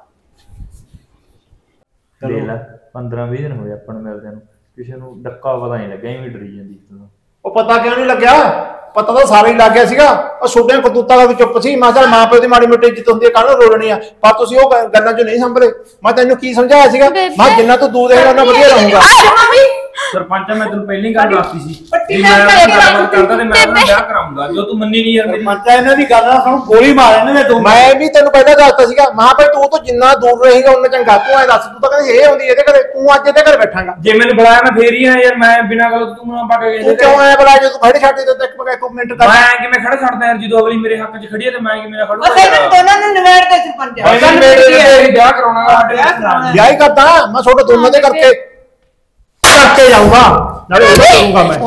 ਦੇ ਲੈ 15-20 ਦਿਨ ਹੋਏ ਆਪਾਂ ਨੂੰ ਮਿਲਦਿਆਂ ਨੂੰ, ਕਿਸੇ ਨੂੰ ਡੱਕਾ ਪਤਾ ਨਹੀਂ ਲੱਗਿਆ, ਐਵੇਂ ਡਰੀ ਜਾਂਦੀ ਤੂੰ। ਉਹ ਪਤਾ ਕਿਉਂ ਨਹੀਂ ਲੱਗਿਆ? ਪਤਾ ਤਾਂ ਸਾਰਾ ਹੀ ਲੱਗ ਗਿਆ ਸੀਗਾ। ਉਹ ਛੋਟੀਆਂ ਕਰਤੂਤਾਂ ਦਾ ਚੁੱਪ ਸੀ। ਮੈਂ ਕਿਹਾ ਮਾਂ ਪਿਓ ਦੀ ਮਾੜੀ ਮੋਟੀ ਇੱਜ਼ਤ ਹੁੰਦੀ ਹੈ, ਕਾਹਨੂੰ ਰੋਲਣੀ ਆ? ਪਰ ਤੁਸੀਂ ਉਹ ਗੱਲਾਂ 'ਚ ਨਹੀਂ ਸੰਭਲੇ। ਮੈਂ ਤੈਨੂੰ ਕੀ ਸਮਝਾਇਆ ਸੀਗਾ? ਮੈਂ ਜਿੰਨਾ ਤੂੰ ਦੂਰ ਰਹੇਗਾ ਉਹਨਾਂ ਵਧੀਆ ਰਹੂੰਗਾ। ਸਰਪੰਚ ਮੈਂ ਤੈਨੂੰ ਪਹਿਲਾਂ ਹੀ ਗੱਲ ਦੱਸੀ ਸੀ ਪੱਟੀ ਵੀ ਨਾਲ ਮੈਂ ਘਰੇ ਗੱਲਬਾਤ ਕਰਦਾ ਤੇ ਮੈਂ ਆਪਣਾ ਵਿਆਹ ਕਰਾਉਂਗਾ। ਜੋ ਤੂੰ ਮੰਨੀ ਨਹੀਂ ਯਾਰ ਮੇਰੀ। ਸਰਪੰਚ ਇਹਨਾਂ ਦੀ ਗੱਲ ਨਾ ਸੁਣ, ਗੋਲੀ ਮਾਰ ਇਹਨਾਂ ਦੇ ਦੋ। ਮੈਂ ਵੀ ਤੈਨੂੰ ਪਹਿਲਾਂ ਦੱਸਤਾ ਸੀਗਾ, ਮਾਂ ਭਾਈ ਤੂੰ ਤਾਂ ਜਿੰਨਾ ਦੂਰ ਰਹੇਗਾ ਉਹਨਾਂ ਚੰਗਾ। ਤੂੰ ਐ ਦੱਸ, ਤੂੰ ਤਾਂ ਕਹਿੰਦੀ ਇਹ ਹੁੰਦੀ ਇਹਦੇ ਘਰੇ, ਤੂੰ ਅੱਜ ਇਹਦੇ ਘਰੇ ਬੈਠਾਂਗਾ। ਜੇ ਮੈਨੂੰ ਬੁਲਾਇਆ ਮੈਂ ਫੇਰ ਹੀ ਆ ਯਾਰ। ਮੈਂ ਬਿਨਾਂ ਗੱਲ ਤੋਂ ਤੂੰ ਨਾ ਪਾ ਕੇ ਤੂੰ ਕਿਉਂ ਐ ਬੁਲਾਇਆ? ਜਦੋਂ ਫੜ ਛੱਡੀ ਤੇ ਇੱਕ ਮਿੰਟ ਕਰ। ਮੈਂ ਕਿਵੇਂ ਖੜਾ ਛੱਡਦਾ ਯਾਰ? ਜਦੋਂ ਅਗਲੀ ਮੇਰੇ ਹੱਕ 'ਚ ਖੜੀ ਹੈ ਤੇ ਮੈਂ ਕਿਵੇਂ ਖੜੂਗਾ? ਬਸ ਇਹਨਾਂ ਦੋਨਾਂ ਨੂੰ ਨਿਬੇੜ ਦੇ ਸਰਪੰਚ। ਵਿਆਹ ਕਰਾਉਣਾ ਸਾਡੇ ਵਿਆਹ ਹੀ ਕਰਦਾ ਮੈਂ ਤੁਹਾਡੇ ਦੋਨਾਂ ਦੇ ਕਰਕੇ। ਕੇ ਜਾਊਂਗਾ ਨਾਲੇ ਉਹ ਕਰੂੰਗਾ ਮੈਂ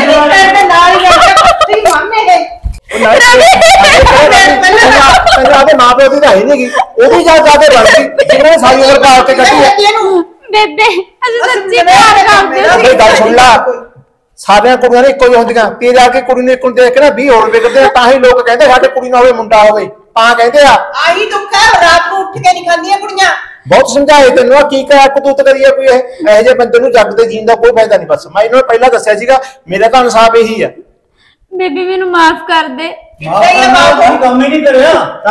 ਪੰਜਾਬ ਦੇ ਮਾਂ ਪਿਓ ਦੀ ਤਾਂ ਹੈ ਨਹੀਂ ਉਹਦੀ ਜਾ ਕੇ ਬਣ ਗਈ ਜਿਹਨੇ ਸਾਰੀ ਉਮਰ ਕਾਲ ਤੇ ਕੱਟੀ ਬੇਬੇ ਅਸੀਂ ਸੱਚੀ ਪਿਆਰ ਕਰਦੇ ਇਹ ਗੱਲ ਸੁਣ ਲਾ ਸਾਰਿਆਂ ਕੁੜੀਆਂ ਨੇ ਇੱਕੋ ਜਿਹੀ ਹੁੰਦੀਆਂ ਤੇ ਜਾ ਕੇ ਕੁੜੀ ਨੂੰ ਇੱਕ ਨੂੰ ਦੇਖ ਕੇ ਨਾ 20 ਹੋਰ ਵਿਗੜਦੇ ਆ ਤਾਂ ਹੀ ਲੋਕ ਕਹਿੰਦੇ ਸਾਡੇ ਕੁੜੀ ਨਾ ਹੋਵੇ ਮੁੰਡਾ ਹੋਵੇ ਤਾਂ ਕਹਿੰਦੇ ਆ ਆਹੀ ਦੁੱਖ ਹੈ ਰਾਤ ਨੂੰ ਉੱਠ ਕੇ ਨਹੀਂ ਖਾਂਦੀਆਂ ਕੁੜੀਆਂ ਬਹੁਤ ਸਮਝਾਏ ਤੈਨੂੰ ਕੀ ਕਰਿਆ ਕਦੂਤ ਕਰੀਏ ਕੋਈ ਇਹੋ ਜਿਹੇ ਬੰਦੇ ਨੂੰ ਜੱਗ ਦੇ ਜੀਣ ਦਾ ਕੋਈ ਫਾਇਦਾ ਨਹੀਂ ਬਸ ਮੈਂ ਇਹਨਾਂ ਨੂੰ ਪਹਿਲਾਂ ਦੱਸਿਆ ਸੀਗਾ ਮੇਰਾ ਤਾਂ ਇਨਸਾਫ ਇਹੀ ਆ ਬੇਬੇ ਮੈਨੂੰ ਮਾਫ ਕਰ ਦੇ ਕੰਮ ਹੀ ਨਹੀਂ ਕਰਿਆ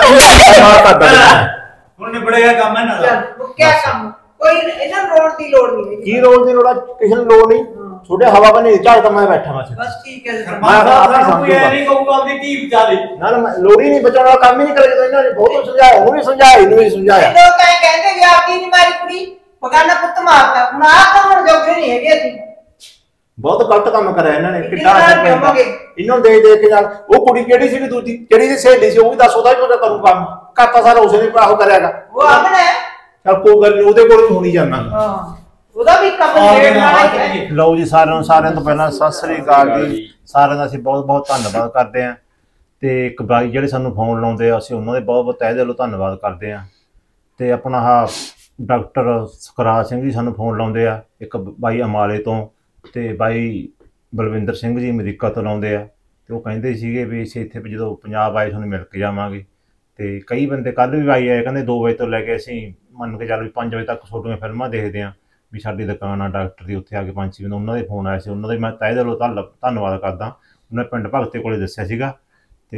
ਮਾਫ ਕਰ ਦੇ ਹੁਣ ਨਿਬੜੇਗਾ ਕੰਮ ਇਹਨਾਂ ਦਾ ਮੁੱਕਿਆ ਕੰਮ ਕੋਈ ਇਹਨਾਂ ਨੂੰ ਰੋਣ ਦੀ ਲੋੜ ਨਹੀਂ ਕੀ ਰੋਲ ਦੀ ਲੋੜ ਆ ਕਿਸੇ ਨੂੰ ਲੋੜ ਨਹੀਂ ਛੋਟੇ ਹਵਾ ਬਣੇ ਝਾੜ ਮੈਂ ਬੈਠਾ ਬਸ ਠੀਕ ਹੈ ਮੈਂ ਆਪ ਹੀ ਸਮਝੂਗਾ ਨਹੀਂ ਕਹੂਗਾ ਆਪਣੀ ਧੀ ਵਿਚਾਰੇ ਨਾ ਲੋੜ ਹੀ ਨਹੀਂ ਬਚਾਉਣ ਵਾਲਾ ਕੰਮ ਹੀ ਨਹੀਂ ਕਰਿਆ ਜਦੋਂ ਇਹਨਾਂ ਨੇ ਬਹੁਤ ਸਮਝਾਇਆ ਉਹ ਵੀ ਸਮਝਾਇਆ ਇਹਨੂੰ ਵੀ ਸਮਝਾਇਆ ਲੋਕ ਐ ਕਹਿੰਦੇ ਵੀ ਆਪਦੀ ਨਹੀਂ ਮਾਰੀ ਕੁੜੀ ਬਗਾਨਾ ਪੁੱਤ ਮਾਰਦਾ ਹੁਣ ਆਹ ਤਾਂ ਹੁਣ ਜੋਗੇ ਨਹੀਂ ਹੈਗੇ ਅਸੀਂ ਬਹੁਤ ਗਲਤ ਕੰਮ ਕਰਿਆ ਇਹਨਾਂ ਨੇ ਕਿੱਡਾ ਕਿੰਨਾ ਅਸਰ ਪੈਂਦਾ ਕਰਾਂਗੇ? ਇਹਨਾਂ ਨੂੰ ਦੇ ਕੇ ਨਾਲ ਉਹ ਕੁੜੀ ਕਿਹੜੀ ਸੀ ਦੂਜੀ ਜਿਹੜੀ ਦੀ ਸਹੇਲੀ ਸੀ ਉਹ ਵੀ ਦੱਸ ਉਹਦਾ ਵੀ ਪਤਾ ਕਰੂ ਕੰਮ ਕਰਤਾ ਸਾਰਾ ਉਸੇ ਨੇ ਆਹੋ ਕਰਿਆਗਾ ਉਹ ਆਪਣਾ ਹੈ ਚਲ ਕੋਈ ਗੱਲ ਨਹੀਂ ਉਹਦੇ ਕੋਲ ਵੀ ਹੋਣੀ ਜਾਣਾ ਹਾਂ ਉਹਦਾ ਵੀ ਕੰਮ ਨੇੜ ਨਾਲ ਹੀ ਹੈ ਲਓ ਜੀ ਸਾਰਿਆਂ ਤੋਂ ਪਹਿਲਾਂ ਸਤਿ ਸ੍ਰੀ ਅਕਾਲ ਜੀ ਸਾਰਿਆਂ ਦਾ ਅਸੀਂ ਬਹੁਤ ਬਹੁਤ ਧੰਨਵਾਦ ਕਰਦੇ ਹਾਂ ਤੇ ਇੱਕ ਬਾਈ ਜਿਹੜੇ ਸਾਨੂੰ ਫੋਨ ਲਾਉਂਦੇ ਆ ਅਸੀਂ ਉਹਨਾਂ ਦੇ ਬਹੁਤ ਬਹੁਤ ਤਹਿ ਦਿਲੋਂ ਧੰਨਵਾਦ ਕਰਦੇ ਹਾਂ ਤੇ ਆਪਣਾ ਆਹ ਡਾਕਟਰ ਸੁਖਰਾਜ ਸਿੰਘ ਜੀ ਸਾਨੂੰ ਫੋਨ ਲਾਉਂਦੇ ਆ ਇੱਕ ਬਾਈ ਅਮਾਲੇ ਤੋਂ ਤੇ ਬਾਈ ਬਲਵਿੰਦਰ ਸਿੰਘ ਜੀ ਅਮਰੀਕਾ ਤੋਂ ਲਾਉਂਦੇ ਆ ਤੇ ਉਹ ਕਹਿੰਦੇ ਸੀਗੇ ਵੀ ਅਸੀਂ ਇੱਥੇ ਜਦੋਂ ਪੰਜਾਬ ਆਏ ਤੁਹਾਨੂੰ ਮਿਲ ਕੇ ਜਾਵਾਂਗੇ ਤੇ ਕਈ ਬੰਦੇ ਕੱਲ ਵੀ ਆਏ ਕਹਿੰਦੇ 2 ਵਜੇ ਤੋਂ ਲੈ ਕੇ ਅਸੀਂ ਮੰਨ ਕੇ ਚੱਲ ਵੀ 5 ਵਜੇ ਤੱਕ ਛੋਟੀਆਂ ਫਿਲਮਾਂ ਦੇਖਦੇ ਹਾਂ ਵੀ ਸਾਡੀ ਦੁਕਾਨ ਆ ਡਾਕਟਰ ਦੀ ਉੱਥੇ ਆ ਕੇ 5-6 ਬੰਦੇ ਉਹਨਾਂ ਦੇ ਫੋਨ ਆਏ ਸੀ ਉਹਨਾਂ ਦੇ ਮੈਂ ਤਹਿ ਦਿਲੋਂ ਧੰਨਵਾਦ ਕਰਦਾ ਉਹਨਾਂ ਪਿੰਡ ਭਗਤੇ ਕੋਲੇ ਦੱਸਿਆ ਸੀਗਾ ਤੇ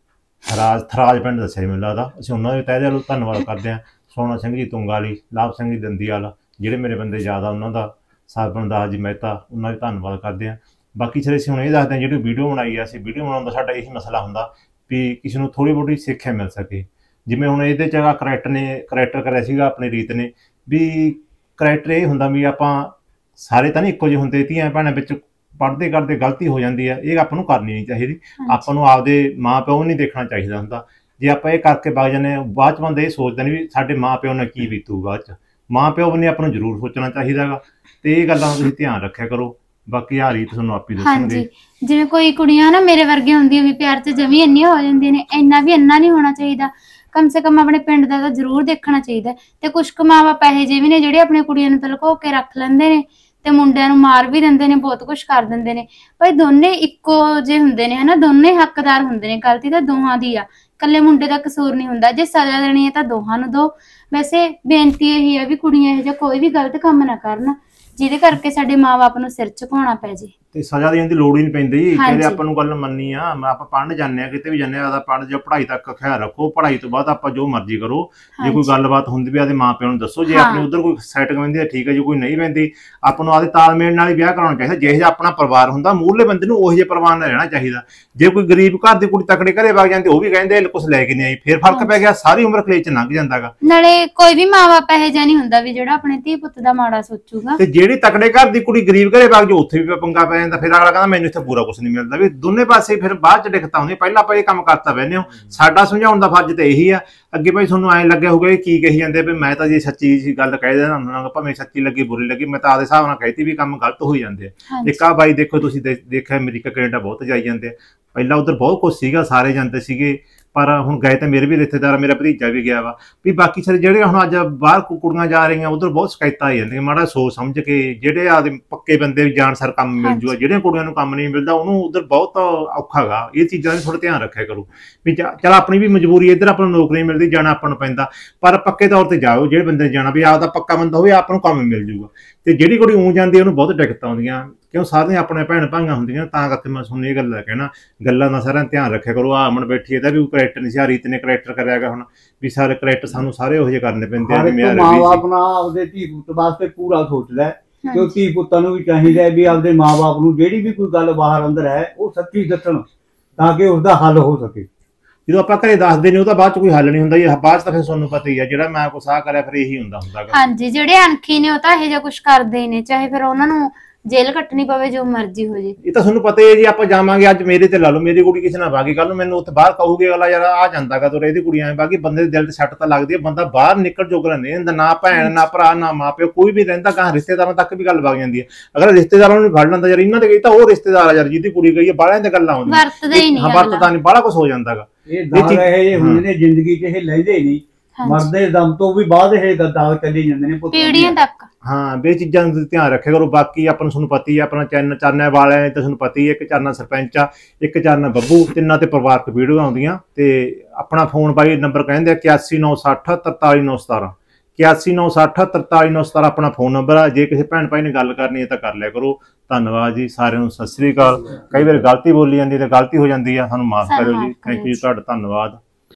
ਥਰਾਜ ਪਿੰਡ ਦੱਸਿਆ ਮੈਨੂੰ ਲੱਗਦਾ ਅਸੀਂ ਉਹਨਾਂ ਦੇ ਤਹਿ ਦਿਲੋਂ ਧੰਨਵਾਦ ਕਰਦੇ ਹਾਂ ਸੋਨਾ ਸਿੰਘ ਜੀ ਤੁੰਗਾਲੀ ਲਾਭ ਸਿੰਘ ਜੀ ਦੰਦੀਵਾਲ ਜਿਹੜੇ ਮੇਰੇ ਬੰਦੇ ਜ਼ਿਆਦਾ ਉਹਨਾਂ ਦਾ ਸਰਵਣ ਦਾਸ ਜੀ ਮਹਿਤਾ ਉਹਨਾਂ ਦਾ ਧੰਨਵਾਦ ਕਰਦੇ ਹਾਂ ਬਾਕੀ ਸਾਰੇ ਅਸੀਂ ਹੁਣ ਇਹ ਦੱਸਦੇ ਹਾਂ ਜਿਹੜੀ ਵੀਡੀਓ ਬਣਾਈ ਆ ਅਸੀਂ ਵੀਡੀਓ ਬਣਾਉਣ ਦਾ ਸਾਡਾ ਇਹੀ ਮਸਲਾ ਹੁੰਦਾ ਵੀ ਕਿਸੇ ਨੂੰ ਥੋੜ੍ਹੀ ਬਹੁਤੀ ਸਿੱਖਿਆ ਮਿਲ ਸਕੇ ਜਿਵੇਂ ਹੁਣ ਇਹਦੇ 'ਚ ਕਰੈਕਟਰ ਕਰਿਆ ਸੀਗਾ ਆਪਣੀ ਰੀਤ ਨੇ ਵੀ ਕਰੈਕਟਰ ਇਹ ਹੁੰਦਾ ਵੀ ਆਪਾਂ ਸਾਰੇ ਤਾਂ ਨਹੀਂ ਇੱਕੋ ਜਿਹੇ ਹੁੰਦੇ ਧੀਆਂ ਭੈਣਾਂ ਵਿੱਚ ਪੜ੍ਹਦੇ ਕਰਦੇ ਗਲਤੀ ਹੋ ਜਾਂਦੀ ਹੈ ਇਹ ਆਪਾਂ ਨੂੰ ਕਰਨੀ ਨਹੀਂ ਚਾਹੀਦੀ ਆਪਾਂ ਨੂੰ ਆਪਦੇ ਮਾਂ ਪਿਓ ਨਹੀਂ ਦੇਖਣਾ ਚਾਹੀਦਾ ਹੁੰਦਾ ਜੇ ਆਪਾਂ ਇਹ ਕਰਕੇ ਵਗ ਜਾਂਦੇ ਹਾਂ ਬਾਅਦ 'ਚ ਬੰਦੇ ਇਹ ਸੋਚਦੇ ਨੇ ਵੀ ਸਾਡੇ ਮਾਂ ਪਿਓ ਨਾਲ ਕੀ ਬੀਤੂ ਬਾਅਦ 'ਚ ਮਾਂ ਪਿਓ ਨੇ ਆਪਾਂ ਨੂੰ ਜ਼ਰੂਰ ਸੋਚਣਾ ਚਾਹੀਦਾ ਗਾ ਤੇ ਇਹ ਗੱਲਾਂ ਤੁਸੀਂ ਧਿਆਨ ਰੱਖਿਆ ਕਰੋ ਬਾਕੀ ਆ ਰੀਤ ਤੁਹਾਨੂੰ ਆਪੀ ਦੱਸਣਗੇ ਜਿਵੇਂ ਕੋਈ ਕੁੜੀਆਂ ਨਾ ਮੇਰੇ ਵਰਗੀਆਂ ਹੁੰਦੀਆਂ ਵੀ ਪਿਆਰ 'ਚ ਜਮੀ ਇੰਨੀਆਂ ਹੋ ਜਾਂਦੀਆਂ ਨੇ ਇੰਨਾ ਨਹੀਂ ਹੋਣਾ ਚਾਹੀਦਾ ਕਮ ਸੇ ਕਮ ਆਪਣੇ ਪਿੰਡ ਦਾ ਤਾਂ ਜ਼ਰੂਰ ਦੇਖਣਾ ਚਾਹੀਦਾ ਤੇ ਕੁਝ ਕੁ ਮਾਂ ਬਾਪ ਇਹੋ ਜਿਹੇ ਵੀ ਨੇ ਜਿਹੜੇ ਆਪਣੀਆਂ ਕੁੜੀਆਂ ਨੂੰ ਲੁਕੋ ਕੇ ਰੱਖ ਲੈਂਦੇ ਨੇ ਤੇ ਮੁੰਡਿਆਂ ਨੂੰ ਮਾਰ ਵੀ ਦਿੰਦੇ ਨੇ ਬਹੁਤ ਕੁਝ ਕਰ ਦਿੰਦੇ ਨੇ ਭਾਈ ਦੋਨੇ ਇੱਕੋ ਜਿਹੇ ਹੁੰਦੇ ਨੇ ਹਨਾ ਦੋਨੇ ਹੱਕਦਾਰ ਹੁੰਦੇ ਨੇ ਗਲਤੀ ਤਾਂ ਦੋਹਾਂ ਦੀ ਆ ਇਕੱਲੇ ਮੁੰਡੇ ਦਾ ਕਸੂਰ ਨਹੀਂ ਹੁੰਦਾ ਜੇ ਸਜ਼ਾ ਦੇਣੀ ਹੈ ਤਾਂ ਦੋਹਾਂ ਨੂੰ ਦੋ ਵੈਸੇ ਬੇਨਤੀ ਇਹੀ ਹੈ ਵੀ ਕੁੜੀਆਂ ਇਹੋ ਜਿਹਾ ਕੋਈ ਵੀ ਗਲਤ ਕੰਮ ਨਾ ਕਰਨ ਜਿਹਦੇ ਕਰਕੇ ਸਾਡੇ ਮਾਂ-ਬਾਪ ਨੂੰ ਸਿਰ ਝੁਕਾਉਣਾ ਪੈ ਜੇ ਤੇ ਸਜ਼ਾ ਦੇਣ ਦੀ ਲੋੜ ਹੀ ਨਹੀਂ ਪੈਂਦੀ ਜਿਹੜੇ ਆਪਾਂ ਨੂੰ ਗੱਲ ਮੰਨਣੀ ਆ ਆਪਾਂ ਪੜ੍ਹਨ ਜਾਂਦੇ ਆ ਕਿਤੇ ਵੀ ਜਾਂਦੇ ਆ ਆਦਾ ਪੜ੍ਹ ਜੋ ਪੜ੍ਹਾਈ ਤੱਕ ਖਿਆਲ ਰੱਖੋ ਪੜ੍ਹਾਈ ਤੋਂ ਬਾਅਦ ਆਪਾਂ ਜੋ ਮਰਜ਼ੀ ਕਰੋ ਜੇ ਕੋਈ ਗੱਲਬਾਤ ਹੁੰਦੀ ਵੀ ਆਦੇ ਮਾਂ ਪਿਓ ਨੂੰ ਦੱਸੋ ਜੇ ਆਪਣੇ ਉਧਰ ਕੋਈ ਸੈਟਿੰਗ ਪੈਂਦੀ ਹੈ ਠੀਕ ਹੈ ਜੇ ਕੋਈ ਨਹੀਂ ਪੈਂਦੀ ਆਪਾਂ ਨੂੰ ਆਦੇ ਤਾਲਮੇਲ ਨਾਲ ਹੀ ਵਿਆਹ ਕਰਾਉਣਾ ਚਾਹੀਦਾ ਜਿਹੇ ਜਿਹਾ ਆਪਣਾ ਪਰਿਵਾਰ ਹੁੰਦਾ ਮੂਹਰਲੇ ਬੰਦੇ ਨੂੰ ਉਹੋ ਜਿਹੇ ਪਰਿਵਾਰ ਨਾਲ ਰਹਿਣਾ ਚਾਹੀਦਾ ਜੇ ਕੋਈ ਗਰੀਬ ਘਰ ਦੀ ਕੁੜੀ ਤਕੜੇ ਘਰੇ ਵਗ ਜਾਂਦੀ ਉਹ ਵੀ ਕਹਿੰਦੇ ਕੁਛ ਲੈ ਕੇ ਨਹੀਂ ਆਈ ਫਿਰ ਫਰਕ ਪੈ ਗਿਆ ਸਾਰੀ ਉਮਰ ਕਲੇਸ਼ ਚ ਲੰਘ ਜਾਂਦਾਗਾ ਨਾਲੇ ਕੋਈ ਵੀ ਮਾਂ-ਬਾਪ ਇਹੋ ਜਿਹਾ ਨਹੀਂ ਹੁੰਦਾ ਵੀ ਜਿਹੜਾ ਆਪਣੇ ਧੀ ਪੁੱਤ ਦਾ ਮਾੜਾ ਸੋਚੂਗਾ ਤੇ ਜਿਹੜੀ ਤਕੜੇ ਘਰ ਦੀ ਕੁੜੀ ਗਰੀਬ ਘਰੇ ਵਗ ਜਾ ਉੱਥੇ ਵੀ ਪੰਗਾ ਪੈ ਜਾਂਦਾ ਫਿਰ ਅਗਲਾ ਕਹਿੰਦਾ ਮੈਨੂੰ ਇੱਥੇ ਪੂਰਾ ਕੁਝ ਨਹੀਂ ਮਿਲਦਾ ਵੀ ਦੋਨੇ ਪਾਸੇ ਫਿਰ ਬਾਅਦ ਚ ਦਿੱਕਤਾਂ ਹੁੰਦੀਆਂ ਪਹਿਲਾਂ ਆਪਾਂ ਇਹ ਕੰਮ ਕਰਤਾ ਬੈਨੇ ਹੋ ਸਾਡਾ ਸਮਝਾਉਣ ਦਾ ਫਰਜ਼ ਤੇ ਇਹੀ ਆ ਅੱਗੇ ਭਾਈ ਤੁਹਾਨੂੰ ਐਂ ਲੱਗਿਆ ਹੋਊਗਾ ਕੀ ਕਹੀ ਜਾਂਦੇ ਵੀ ਮੈਂ ਤਾਂ ਜੇ ਸੱਚੀ ਗੱਲ ਕਹਿ ਦੇਣਾ ਭਾਵੇਂ ਸੱਚੀ ਲੱਗੀ ਬੁਰੀ ਲੱਗੀ ਮੈਂ ਤਾਂ ਆਪਦੇ ਹਿਸਾਬ ਨਾਲ ਕਹਿਤੀ ਵੀ ਕੰਮ ਗਲਤ ਹੋਈ ਜਾਂਦੇ ਆ ਇੱਕ ਆ ਬਾਈ ਦੇਖੋ ਤੁਸੀਂ ਦੇਖਿਆ ਅਮਰੀਕਾ ਕੈਨੇਡਾ ਬਹੁਤ ਜਾਈ ਜਾਂਦੇ ਆ ਪਹਿਲਾਂ ਉਧਰ ਬਹੁਤ ਕੁਝ ਸੀਗਾ ਸਾਰੇ ਜਾਂਦੇ ਸੀਗੇ ਪਰ ਹੁਣ ਗਏ ਤਾਂ ਮੇਰੇ ਵੀ ਰਿਸ਼ਤੇਦਾਰ ਮੇਰਾ ਭਤੀਜਾ ਵੀ ਗਿਆ ਵਾ ਵੀ ਬਾਕੀ ਸਾਰੇ ਜਿਹੜੇ ਹੁਣ ਅੱਜ ਬਾਹਰ ਕੁੜੀਆਂ ਜਾ ਰਹੀਆਂ ਉਧਰ ਬਹੁਤ ਸ਼ਿਕਾਇਤਾਂ ਆ ਜਾਂਦੀਆਂ ਮਾੜਾ ਸੋਚ ਸਮਝ ਕੇ ਜਿਹੜੇ ਆਦੇ ਪੱਕੇ ਬੰਦੇ ਵੀ ਜਾਣ ਸਰ ਕੰਮ ਮਿਲ ਜੂਗਾ ਜਿਹੜੀਆਂ ਕੁੜੀਆਂ ਨੂੰ ਕੰਮ ਨਹੀਂ ਮਿਲਦਾ ਉਹਨੂੰ ਉਧਰ ਬਹੁਤ ਔਖਾ ਗਾ ਇਹ ਚੀਜ਼ਾਂ ਦਾ ਥੋੜਾ ਧਿਆਨ ਰੱਖਿਆ ਕਰੋ ਵੀ ਚਲ ਆਪਣੀ ਵੀ ਮਜਬੂਰੀ ਇੱਧਰ ਆਪਾਂ ਨੂੰ ਨੌਕਰੀ ਮਿਲਦੀ ਜਾਣਾ ਆਪਾਂ ਨੂੰ ਪੈਂਦਾ ਪਰ ਪੱਕੇ ਤੌਰ ਤੇ ਜਾਓ ਜਿਹੜੇ ਬੰਦੇ ਨੇ ਜਾਣਾ ਵੀ ਆਪਦਾ ਪੱਕਾ ਬੰਦਾ ਹੋਵੇ ਆਪ ਨੂੰ ਕੰਮ ਮਿਲ ਜੂਗਾ ਤੇ ਜਿਹੜੀ ਕੁੜੀ ਊਂ ਜਾਂਦੀ ਉਹਨੂੰ ਬਹੁਤ ਦਿੱਕਤਾਂ ਆਉਂਦੀਆਂ ਕਿਉਂ ਸਾਰੀਆਂ ਆਪਣੇ ਭੈਣ ਭਾਈਆਂ ਹੁੰਦੀਆਂ ਤਾਂ ਕਰਕੇ ਮੈਂ ਤੁਹਾਨੂੰ ਇਹ ਗੱਲ ਕਹਿਣਾ ਗੱਲਾਂ ਦਾ ਸਾਰਾ ਧਿਆਨ ਰੱਖਿਆ ਕਰੋ ਆ ਅਮਨ ਬੈਠੀ ਇਹਦਾ ਵੀ ਕਰੈਕਟਰ ਨਹੀਂ ਸੀ ਰੀਤ ਨੇ ਕਰੈਕਟਰ ਕਰਿਆਗਾ ਹੁਣ ਵੀ ਸਾਰੇ ਕਰੈਕਟਰ ਸਾਨੂੰ ਸਾਰੇ ਉਹੋ ਜਿਹੇ ਕਰਨੇ ਪੈਂਦੇ ਆ ਜਿਵੇਂ ਮਾਂ-ਬਾਪ ਨਾਲ ਆਪਦੇ ਧੀ ਪੁੱਤ ਵਾਸਤੇ ਪੂਰਾ ਸੋਚਦਾ ਕਿਉਂ ਧੀ ਪੁੱਤਾਂ ਨੂੰ ਵੀ ਚਾਹੀਦਾ ਵੀ ਆਪਦੇ ਮਾਂ-ਬਾਪ ਨੂੰ ਜਿਹੜੀ ਵੀ ਕੋਈ ਗੱਲ ਬਾਹਰ ਅੰਦਰ ਹੈ ਉਹ ਸੱਚੀ ਦੱਸਣ ਤਾਂ ਕਿ ਉਸਦਾ ਹੱਲ ਹੋ ਸਕੇ ਜਦੋਂ ਆਪਾਂ ਘਰੇ ਦੱਸਦੇ ਨੇ ਉਹ ਤਾਂ ਬਾਅਦ ਚ ਕੋਈ ਹੱਲ ਨਹੀਂ ਹੁੰਦਾ ਬਾਅਦ ਚ ਤਾਂ ਫਿਰ ਤੁਹਾਨੂੰ ਪਤਾ ਹੀ ਆ ਜਿਹੜਾ ਮੈਂ ਕੁਛ ਆ ਕਰਿਆ ਫਿਰ ਇਹੀ ਹੁੰਦਾ ਹਾਂਜੀ ਜਿਹੜੇ ਅਣਖੀ ਨੇ ਉਹ ਤਾਂ ਇਹੋ ਜਿਹਾ ਕੁਝ ਕਰਦੇ ਨੇ ਚਾਹੇ ਫਿਰ ਉਹਨਾਂ ਨੂੰ ਜੇਲ੍ਹ ਕੱਟਣੀ ਪਵੇ ਜੋ ਮਰਜ਼ੀ ਹੋ ਜੇ। ਇਹ ਤਾਂ ਤੁਹਾਨੂੰ ਪਤਾ ਹੀ ਹੈ ਜੀ, ਆਪਾਂ ਜਾਵਾਂਗੇ ਅੱਜ ਮੇਰੇ ਤੇ ਲਾ ਲਓ, ਮੇਰੀ ਕੁੜੀ ਕਿਸੇ ਨਾਲ ਬਾਗੀ, ਕੱਲ ਨੂੰ ਮੈਨੂੰ ਉੱਥੇ ਬਾਹਰ ਕਹੂਗੇ ਅਗਲਾ ਯਾਰ ਆ ਜਾਂਦਾਗਾ ਤੋਰੇ ਇਹਦੀ ਕੁੜੀ ਐਵੇਂ ਬਾਕੀ, ਬੰਦੇ ਦੇ ਦਿਲ ਤੇ ਸੱਟ ਤਾਂ ਲੱਗਦੀ ਹੈ, ਬੰਦਾ ਬਾਹਰ ਨਿਕਲ ਜੋਗਰਾ ਨਹੀਂ ਹੁੰਦਾ, ਨਾ ਭੈਣ ਨਾ ਭਰਾ ਨਾ ਮਾਂ ਪਿਓ ਕੋਈ ਵੀ ਰਹਿੰਦਾ, ਕਹਾਂ ਰਿਸ਼ਤੇਦਾਰਾਂ ਤੱਕ ਵੀ ਗੱਲ ਵਗ ਜਾਂਦੀ ਹੈ। ਅਗਰ ਰਿਸ਼ਤੇਦਾਰਾਂ ਨੂੰ ਫੜ ਲੈਂਦਾ ਯਾਰ ਇਹਨਾਂ ਦੇ ਗਈ ਤਾਂ ਉਹ ਰਿਸ਼ਤੇਦਾਰ ਆ ਯਾਰ ਜਿਹਦੀ ਕੁੜੀ ਗਈ ਹੈ, ਬਾਹਲਿਆਂ ਦੀਆਂ ਗੱਲਾਂ ਆਉਂਦੀਆਂ, ਵਰਤਦਾ ਹੀ ਨਹੀਂ, ਵਰਤਦਾ ਨਹੀਂ, ਬਾਹਲਾ ਕੁਝ ਹੋ ਜਾਂਦਾਗਾ। ਇਹ ਦਾਗ ਇਹ ਹੁੰਦੇ ਨੇ ਜ਼ਿੰਦਗੀ 'ਚ, ਇਹ ਲੈਂਦੇ ਨਹੀਂ, ਮਰਦੇ ਦਮ ਤੋਂ ਵੀ ਬਾਅਦ ਇਹ ਦਾਗ ਚੱਲੀ ਜਾਂਦੇ ਨੇ ਪੀੜ੍ਹੀਆਂ ਤੱਕ। ਹਾਂ ਬੇ ਚੀਜ਼ਾਂ ਦਾ ਧਿਆਨ ਰੱਖਿਆ ਕਰੋ। ਬਾਕੀ ਆਪਾਂ ਨੂੰ ਤੁਹਾਨੂੰ ਪਤਾ ਹੀ ਹੈ, ਆਪਣਾ ਚਾਨਣ ਵਾਲਿਆਂ ਨੇ ਤਾਂ ਤੁਹਾਨੂੰ ਪਤਾ ਹੀ ਹੈ, ਇੱਕ ਚਾਨਣ ਸਰਪੰਚ ਆ, ਇੱਕ ਚਾਨਣ ਬੱਬੂ, ਤਿੰਨਾਂ ਤੇ ਪਰਿਵਾਰਕ ਵੀਡੀਓ ਆਉਂਦੀਆਂ। ਤੇ ਆਪਣਾ ਫੋਨ ਬਾਈ ਨੰਬਰ ਕਹਿੰਦੇ ਆ 8196 43917, 8196 43917 ਆਪਣਾ ਫੋਨ ਨੰਬਰ ਆ। ਜੇ ਕਿਸੇ ਭੈਣ ਭਾਈ ਨੇ ਗੱਲ ਕਰਨੀ ਹੈ ਤਾਂ ਕਰ ਲਿਆ ਕਰੋ। ਧੰਨਵਾਦ ਜੀ ਸਾਰਿਆਂ ਨੂੰ, ਸਤਿ ਸ੍ਰੀ ਅਕਾਲ। ਕਈ ਵਾਰ ਗਲਤੀ ਬੋਲੀ ਜਾਂਦੀ ਹੈ ਤਾਂ ਗਲਤੀ ਹੋ ਜਾਂਦੀ ਆ, ਸਾਨੂੰ ਮਾਫ ਕਰਿਓ ਜੀ। ਥੈਂਕ ਯੂ, ਤੁਹਾਡਾ ਧੰਨਵਾਦ।